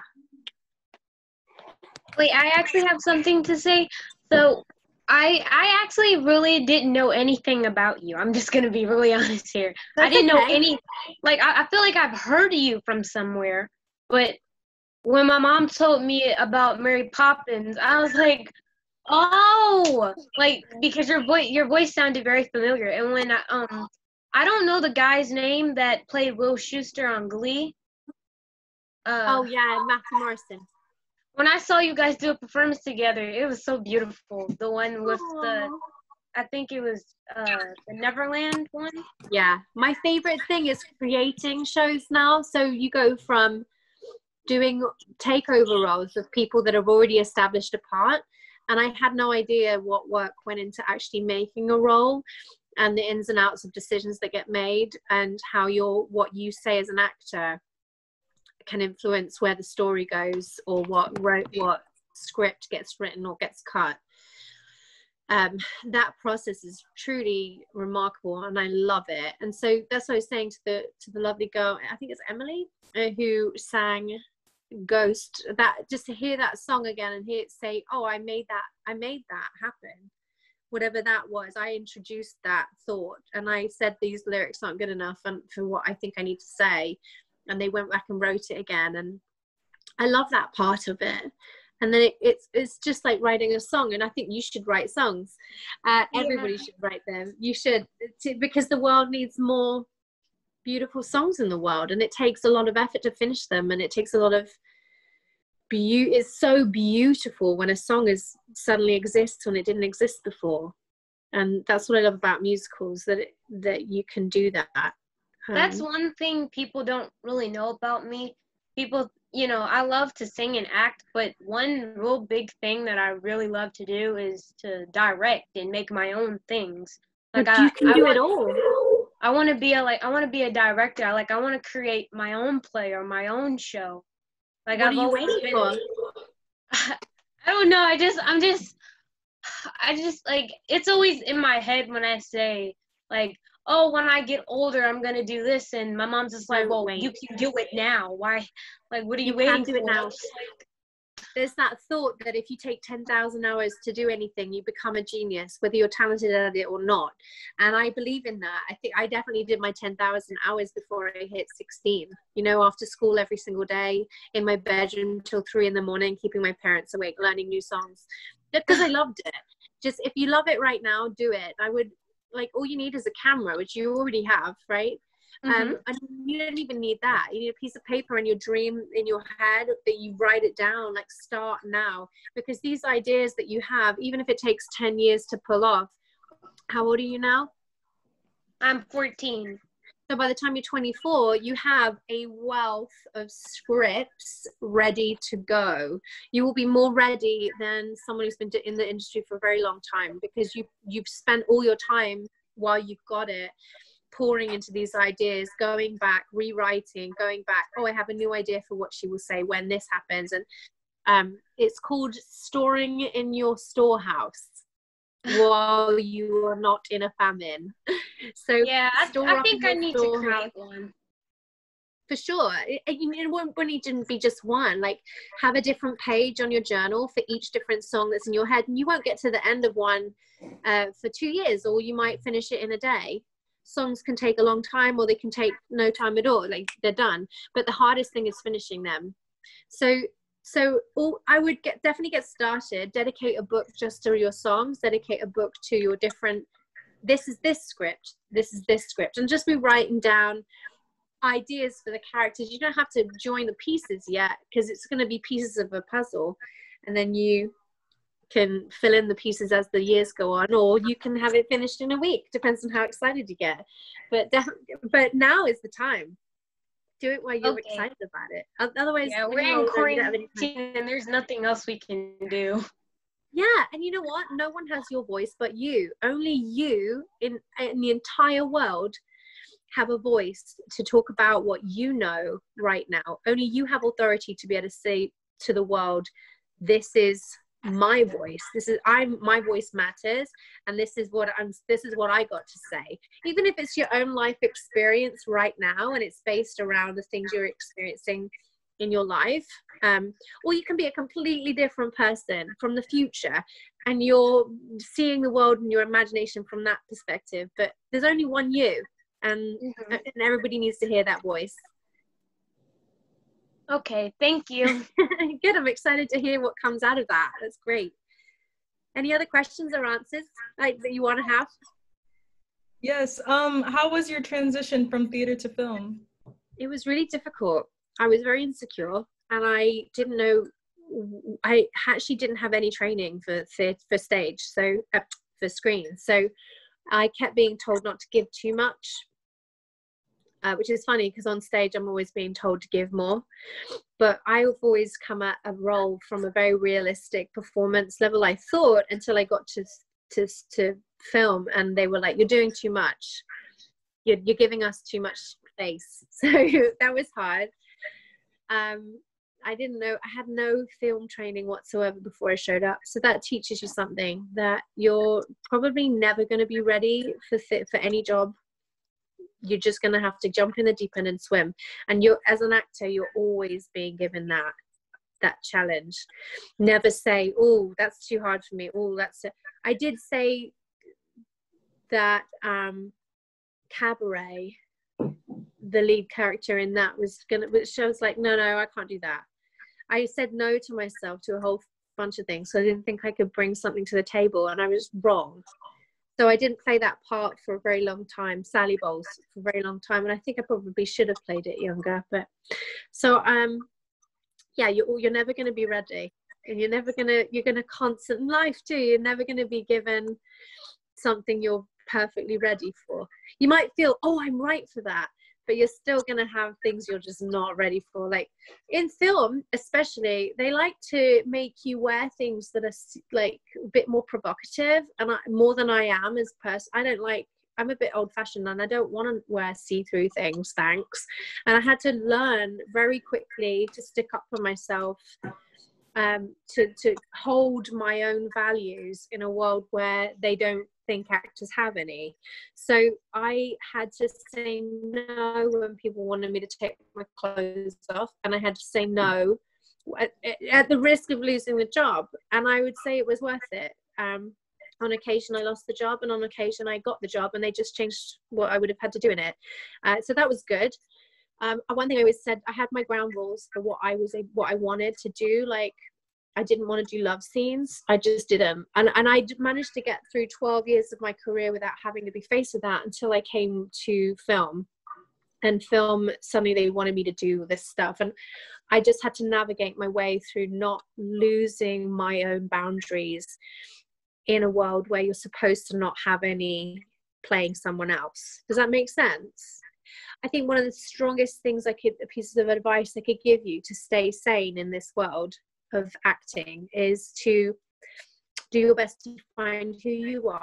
Wait, I actually have something to say. So I actually really didn't know anything about you. I'm just gonna be really honest here. I didn't know any, like, I feel like I've heard of you from somewhere, but when my mom told me about Mary Poppins, I was like, oh, like, because your voice sounded very familiar. And when I don't know the guy's name that played Will Schuester on Glee. Oh yeah, Matthew Morrison. When I saw you guys do a performance together, it was so beautiful. The one with I think it was the Neverland one. Yeah, my favorite thing is creating shows now. So you go from doing takeover roles of people that have already established a part, and I had no idea what work went into actually making a role, and the ins and outs of decisions that get made, and how what you say as an actor can influence where the story goes, or what script gets written or gets cut. That process is truly remarkable, and I love it. And so that's what I was saying to the lovely girl, I think it's Emily, who sang Ghost, that just to hear that song again and hear it say, oh, I made that happen, whatever that was. I introduced that thought, and I said these lyrics aren't good enough and for what I think I need to say, and they went back and wrote it again. And I love that part of it. And then it's just like writing a song, and I think you should write songs. Everybody should write them. You should, because the world needs more beautiful songs in the world, and it takes a lot of effort to finish them, and it takes a lot of it's so beautiful when a song suddenly exists when it didn't exist before. And that's what I love about musicals, that you can do that. That's one thing people don't really know about me. People, I love to sing and act, but one real big thing that I really love to do is to direct and make my own things. Like, you can do it all. I want to be a director. I want to create my own play or my own show. Like, what are you waiting for? I don't know. I just like, it's always in my head when I say, like, oh, when I get older, I'm going to do this. And my mom's just like, well, you can do it now. Why? Like, what are you waiting for? Do it now. There's that thought that if you take 10,000 hours to do anything, you become a genius, whether you're talented at it or not. And I believe in that. I think I definitely did my 10,000 hours before I hit 16. After school every single day, in my bedroom till 3 a.m, keeping my parents awake, learning new songs. Because I loved it. Just, if you love it right now, do it. I would, like, all you need is a camera, which you already have, right? And you don't even need that. You need a piece of paper and your dream in your head, that you write it down, like, start now. Because these ideas that you have, even if it takes 10 years to pull off, how old are you now? I'm 14. So by the time you're 24, you have a wealth of scripts ready to go. You will be more ready than someone who's been in the industry for a very long time, because you've spent all your time while you've got it pouring into these ideas, going back, rewriting, going back, oh, I have a new idea for what she will say when this happens. And it's called storing in your storehouse while you are not in a famine. So Yeah, I think I need to storehouse. create one. For sure. It won't need to be just one. Like, have a different page on your journal for each different song that's in your head, and you won't get to the end of one for 2 years, or you might finish it in a day. Songs can take a long time, or they can take no time at all. Like, they're done. But the hardest thing is finishing them. So I would definitely get started. Dedicate a book just to your songs. Dedicate a book to your different. This is this script. This is this script, and just be writing down ideas for the characters. You don't have to join the pieces yet, because it's going to be pieces of a puzzle, and then you can fill in the pieces as the years go on, or you can have it finished in a week. Depends on how excited you get. But now is the time. Do it while you're excited about it. Otherwise, yeah, we're in quarantine and there's nothing else we can do. Yeah, and you know what? No one has your voice but you. Only you in the entire world have a voice to talk about what you know right now. Only you have authority to be able to say to the world, this is my voice. My voice matters, and this is what I got to say. Even if it's your own life experience right now, and it's based around the things you're experiencing in your life, or you can be a completely different person from the future, and you're seeing the world in your imagination from that perspective. But there's only one you. And everybody needs to hear that voice. Okay, thank you. Good. I'm excited to hear what comes out of that. That's great. Any other questions or answers that you want to have? Yes. How was your transition from theater to film? It was really difficult. I was very insecure, and I didn't know. I actually didn't have any training for stage, so for screen. So I kept being told not to give too much. Which is funny, because on stage I'm always being told to give more, but I've always come at a role from a very realistic performance level, I thought, until I got to film, and they were like, you're doing too much, you're giving us too much space. So that was hard. I didn't know, I had no film training whatsoever before I showed up, so that teaches you something, that you're probably never going to be ready for any job. You're just going to have to jump in the deep end and swim. And as an actor, you're always being given that challenge. Never say, oh, that's too hard for me. Oh, I did say that Cabaret, the lead character in that, which I was like, no, I can't do that. I said no to myself to a whole bunch of things. So I didn't think I could bring something to the table, and I was wrong. So I didn't play that part for a very long time, Sally Bowles, for a very long time, and I think I probably should have played it younger. But so yeah, you're never going to be ready, and you're going to constant in life too. You're never going to be given something you're perfectly ready for. You might feel, oh, I'm right for that, but you're still going to have things you're just not ready for. Like in film, especially, they like to make you wear things that are like a bit more provocative, and more than I am as a person. I'm a bit old fashioned, and I don't want to wear see-through things, thanks. And I had to learn very quickly to stick up for myself, to hold my own values in a world where they don't think actors have any. So I had to say no when people wanted me to take my clothes off, and I had to say no at the risk of losing the job. And I would say it was worth it. On occasion I lost the job, and on occasion I got the job, and they just changed what I would have had to do in it. So that was good. One thing I always said, I had my ground rules for what I wanted to do. Like, I didn't want to do love scenes. I just didn't. And I managed to get through 12 years of my career without having to be faced with that, until I came to film. And film, suddenly they wanted me to do this stuff. And I just had to navigate my way through not losing my own boundaries in a world where you're supposed to not have any playing someone else. Does that make sense? I think one of the strongest things pieces of advice I could give you to stay sane in this world of acting is to do your best to find who you are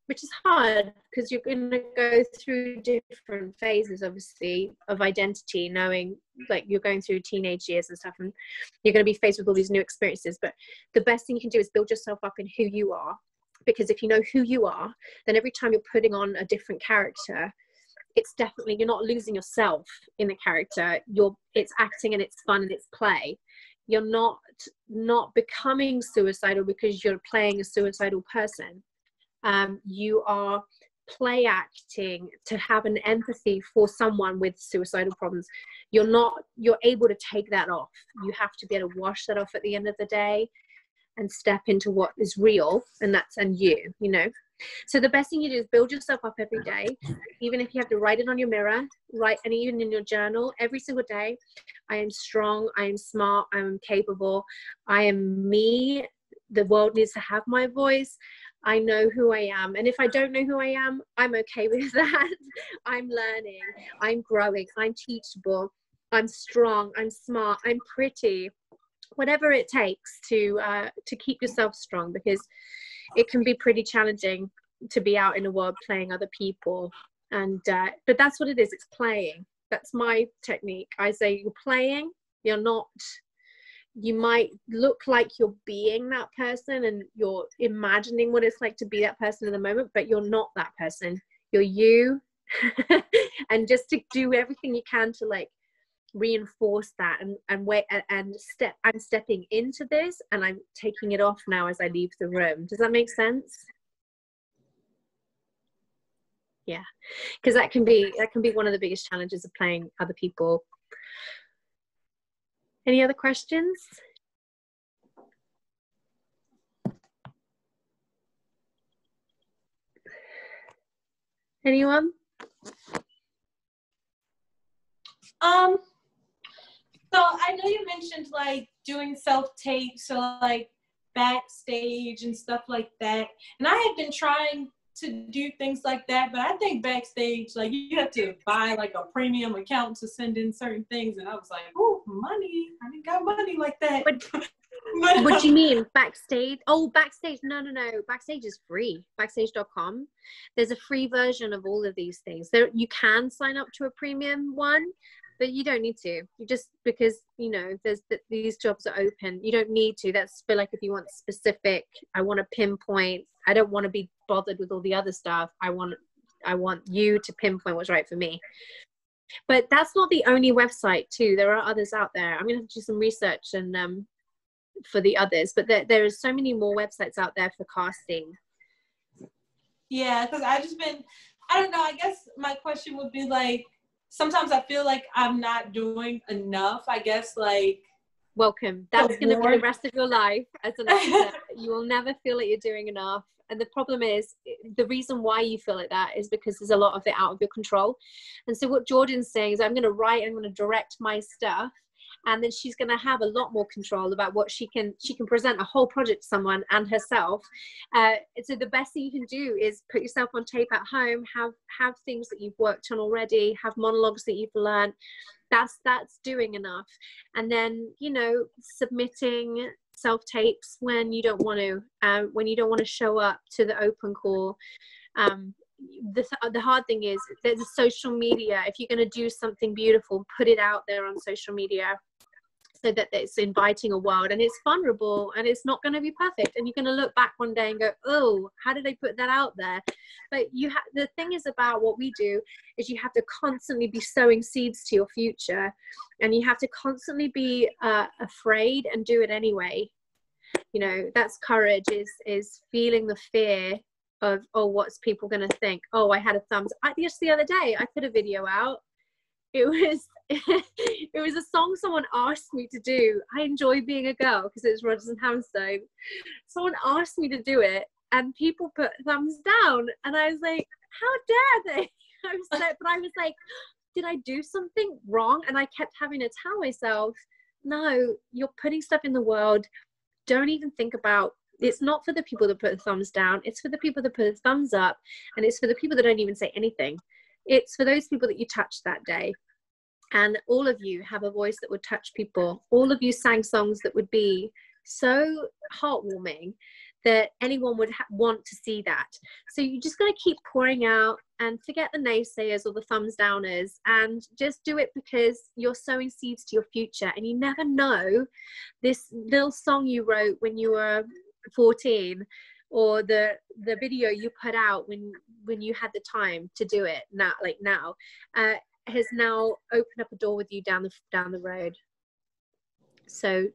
which is hard because you're going to go through different phases, obviously, of identity, knowing like you're going through teenage years and stuff, and you're going to be faced with all these new experiences. But the best thing you can do is build yourself up in who you are, because if you know who you are, then every time you're putting on a different character, it's definitely, you're not losing yourself in the character. It's acting and it's fun and it's play. You're not becoming suicidal because you're playing a suicidal person. You are play acting to have an empathy for someone with suicidal problems. You're able to take that off. You have to be able to wash that off at the end of the day and step into what is real, and you know. So the best thing you do is build yourself up every day, even if you have to write it on your mirror, and even in your journal every single day. I am strong, I am smart, I am capable, I am me. The world needs to have my voice. I know who I am, and if I don't know who I am, I'm okay with that. I'm learning, I'm growing, I'm teachable, I'm strong, I'm smart, I'm pretty. Whatever it takes to keep yourself strong, because it can be pretty challenging to be out in the world playing other people. And but that's what it is. It's playing. That's my technique. I say you're playing. You're not. You might look like you're being that person and you're imagining what it's like to be that person in the moment, but you're not that person. You're you. And just to do everything you can to like reinforce that and wait and I'm stepping into this and I'm taking it off now as I leave the room. Does that make sense? Yeah, because that can be one of the biggest challenges of playing other people. Any other questions? Anyone? So I know you mentioned like doing self-tape, so like backstage and stuff like that. And I have been trying to do things like that, but I think backstage, like you have to buy like a premium account to send in certain things. And I was like, oh, money. I didn't got money like that. What do you mean backstage? Oh, backstage. No. Backstage is free. Backstage.com. There's a free version of all of these things. You can sign up to a premium one, but you don't need to. You just, because, you know, these jobs are open. You don't need to. That's for like if you want specific, I want to pinpoint. I don't want to be bothered with all the other stuff. I want you to pinpoint what's right for me. But that's not the only website too. There are others out there. I'm going to have to do some research and for the others, but there are so many more websites out there for casting. Yeah, because I don't know, I guess my question would be like, sometimes I feel like I'm not doing enough, I guess, like. Welcome. That's going to be the rest of your life as an actor. You will never feel like you're doing enough. And the problem is, the reason why you feel like that is because there's a lot of it out of your control. And so what Jordan's saying is, I'm going to write, I'm going to direct my stuff, and then she's going to have a lot more control about what she can present a whole project to someone and herself. So the best thing you can do is put yourself on tape at home, have things that you've worked on already, have monologues that you've learned. That's doing enough. And then, you know, submitting self-tapes when you don't want to show up to the open call. The hard thing is there's a social media. If you're going to do something beautiful, put it out there on social media so that it's inviting a world, and it's vulnerable, and it's not going to be perfect, and you're going to look back one day and go, oh, how did I put that out there? But the thing is about what we do is you have to constantly be sowing seeds to your future, and you have to constantly be afraid and do it anyway. You know, that's courage, is feeling the fear of, oh, what's people going to think? Oh, I had a thumbs. Just the other day, I put a video out. It was a song someone asked me to do. I enjoy being a girl because it's Rodgers and Hammerstone. Someone asked me to do it, and people put thumbs down, and I was like, how dare they? I was like, did I do something wrong? And I kept having to tell myself, no, you're putting stuff in the world. Don't even think about. It's not for the people that put the thumbs down. It's for the people that put a thumbs up, and it's for the people that don't even say anything. It's for those people that you touched that day. And all of you have a voice that would touch people. All of you sang songs that would be so heartwarming that anyone would want to see that. So you just got to keep pouring out and forget the naysayers or the thumbs downers, and just do it because you're sowing seeds to your future. And you never know, this little song you wrote when you were 14, or the video you put out when you had the time to do it now, has now opened up a door with you down the road. So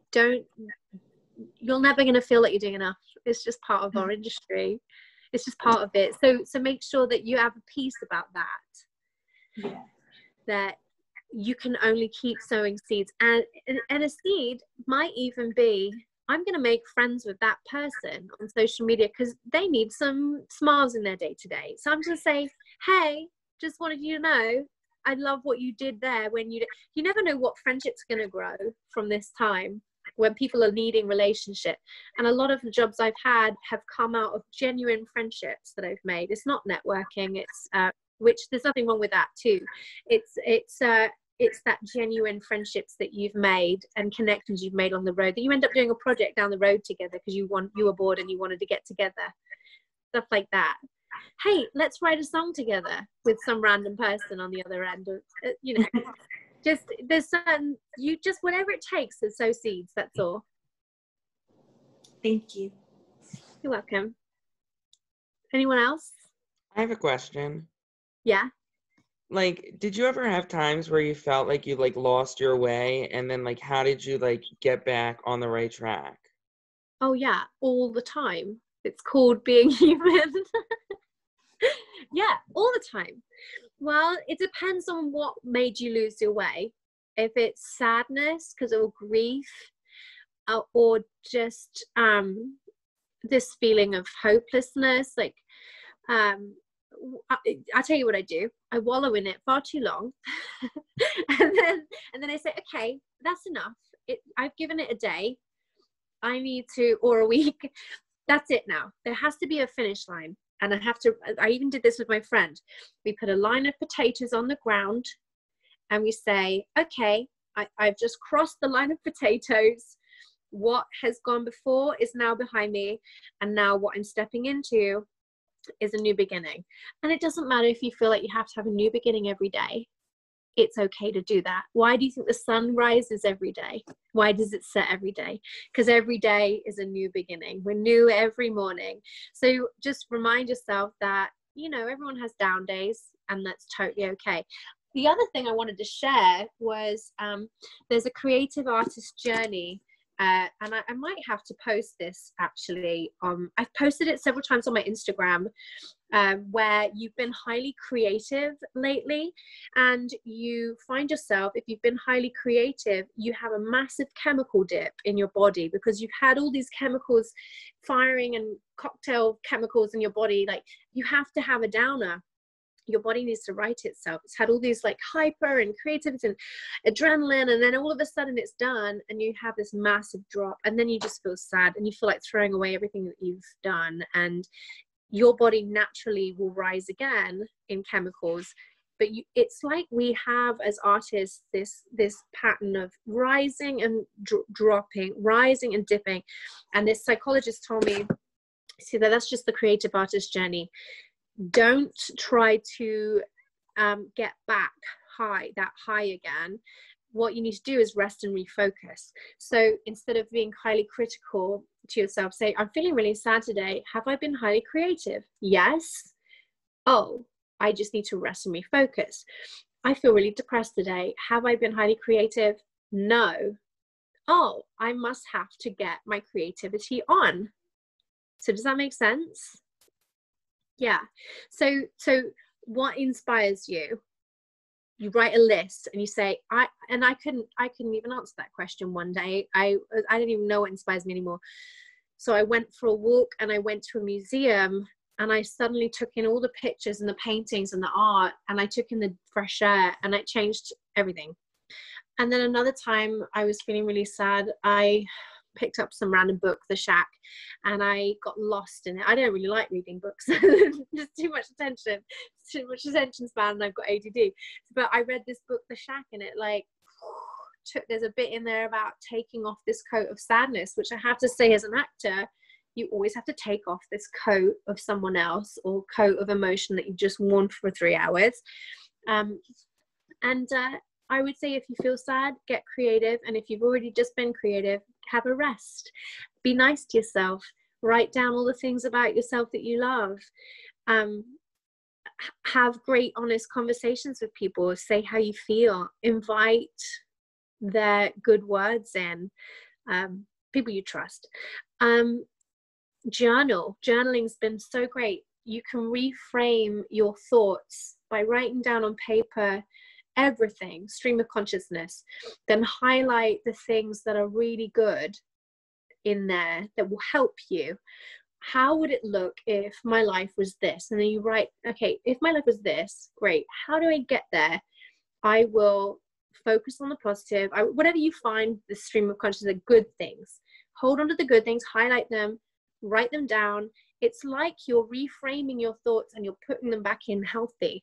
you're never going to feel like you're doing enough. It's just part of our industry. It's just part of it. So make sure that you have a piece about that. Yeah. That you can only keep sowing seeds, and a seed might even be, I'm going to make friends with that person on social media because they need some smiles in their day to day. So I'm going to say, hey, just wanted you to know, I love what you did there. When you never know what friendship's going to grow from this time when people are needing relationship. And a lot of the jobs I've had have come out of genuine friendships that I've made. It's not networking. It's which there's nothing wrong with that too. It's that genuine friendships that you've made and connections you've made on the road, that you end up doing a project down the road together because you were bored and you wanted to get together. Stuff like that. Hey, let's write a song together with some random person on the other end of, just there's certain, you just, whatever it takes to sow seeds, that's all. Thank you. You're welcome. Anyone else? I have a question. Yeah. Like, did you ever have times where you felt like you lost your way, and then how did you get back on the right track? Oh yeah, all the time. It's called being human. Yeah, all the time. Well, it depends on what made you lose your way. If it's sadness because of grief, or just this feeling of hopelessness, I'll tell you what I do. I wallow in it far too long. and then I say, okay, that's enough. I've given it a day. I need to, or a week. That's it now. There has to be a finish line. And I even did this with my friend. We put a line of potatoes on the ground and we say, okay, I've just crossed the line of potatoes. What has gone before is now behind me. And now what I'm stepping into is a new beginning. And it doesn't matter if you feel like you have to have a new beginning every day. It's okay to do that. Why do you think the sun rises every day? Why does it set every day? Because every day is a new beginning. We're new every morning. So just remind yourself that, everyone has down days, and that's totally okay. The other thing I wanted to share was there's a creative artist journey. And I might have to post this actually. I've posted it several times on my Instagram, where you've been highly creative lately, and you find yourself, if you've been highly creative, you have a massive chemical dip in your body because you've had all these chemicals firing and cocktail chemicals in your body. You have to have a downer. Your body needs to right itself. It's had all these hyper and creativity and adrenaline, and then all of a sudden it's done and you have this massive drop, and then you just feel sad and you feel like throwing away everything that you've done, and your body naturally will rise again in chemicals. But it's like we have as artists this pattern of rising and dropping, rising and dipping. And this psychologist told me, see, that's just the creative artist journey. Don't try to get back that high again. What you need to do is rest and refocus. So instead of being highly critical to yourself, say, I'm feeling really sad today. Have I been highly creative? Yes. Oh, I just need to rest and refocus. I feel really depressed today. Have I been highly creative? No. Oh, I must have to get my creativity on. So does that make sense? Yeah. So what inspires you? You write a list and you say, I couldn't even answer that question one day. I don't even know what inspires me anymore. So I went for a walk and I went to a museum, and I suddenly took in all the pictures and the paintings and the art, and I took in the fresh air, and it changed everything. And then another time I was feeling really sad, I picked up some random book, The Shack, and I got lost in it. I don't really like reading books. Just too much attention span, and I've got ADD. But I read this book, The Shack, and it there's a bit in there about taking off this coat of sadness, which I have to say, as an actor, you always have to take off this coat of someone else or coat of emotion that you just worn for 3 hours. I would say if you feel sad, get creative. And if you've already just been creative, have a rest. Be nice to yourself. Write down all the things about yourself that you love. Have great, honest conversations with people. Say how you feel. Invite their good words in. People you trust. Journaling's been so great. You can reframe your thoughts by writing down on paper everything, stream of consciousness, then highlight the things that are really good in there that will help you. How would it look if my life was this? And then you write, okay, if my life was this, great, how do I get there? I will focus on the positive. Whatever you find the stream of consciousness are good things, hold on to the good things, highlight them, write them down. It's like you're reframing your thoughts and you're putting them back in healthy.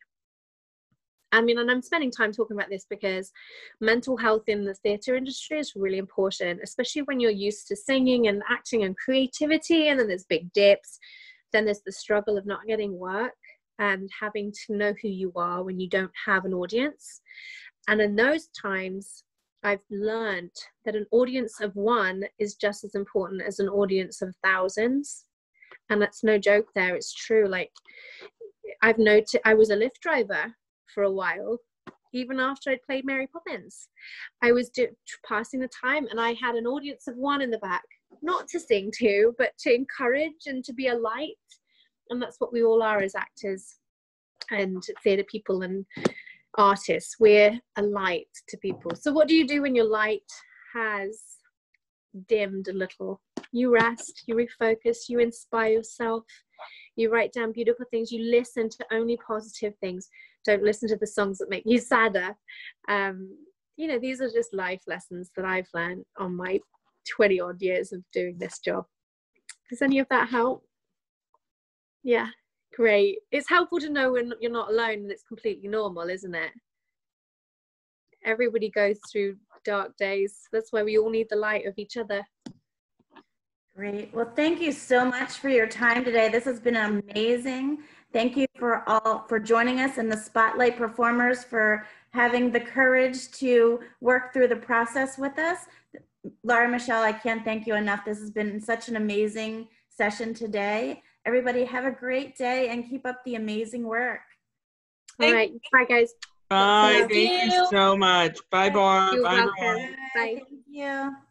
I mean, and I'm spending time talking about this because mental health in the theatre industry is really important, especially when you're used to singing and acting and creativity, and then there's big dips. Then there's the struggle of not getting work and having to know who you are when you don't have an audience. And in those times, I've learned that an audience of one is just as important as an audience of thousands. And that's no joke there. It's true. Like, I've noted, I was a Lyft driver for a while, even after I'd played Mary Poppins. I was passing the time, and I had an audience of one in the back, not to sing to, but to encourage and to be a light. And that's what we all are as actors and theatre people and artists. We're a light to people. So what do you do when your light has dimmed a little? You rest, you refocus, you inspire yourself, you write down beautiful things, you listen to only positive things. Don't listen to the songs that make you sadder. You know, these are just life lessons that I've learned on my 20 odd years of doing this job. Does any of that help? Yeah, great. It's helpful to know when you're not alone and it's completely normal, isn't it? Everybody goes through dark days. That's why we all need the light of each other. Great. Well, thank you so much for your time today. This has been amazing. Thank you for joining us, and the Spotlight performers for having the courage to work through the process with us. Laura Michelle, I can't thank you enough. This has been such an amazing session today. Everybody have a great day and keep up the amazing work. All right. Bye, guys. Bye. Thank you so much. Bye, Barb. You're Bye, welcome. everyone. Bye. Thank you.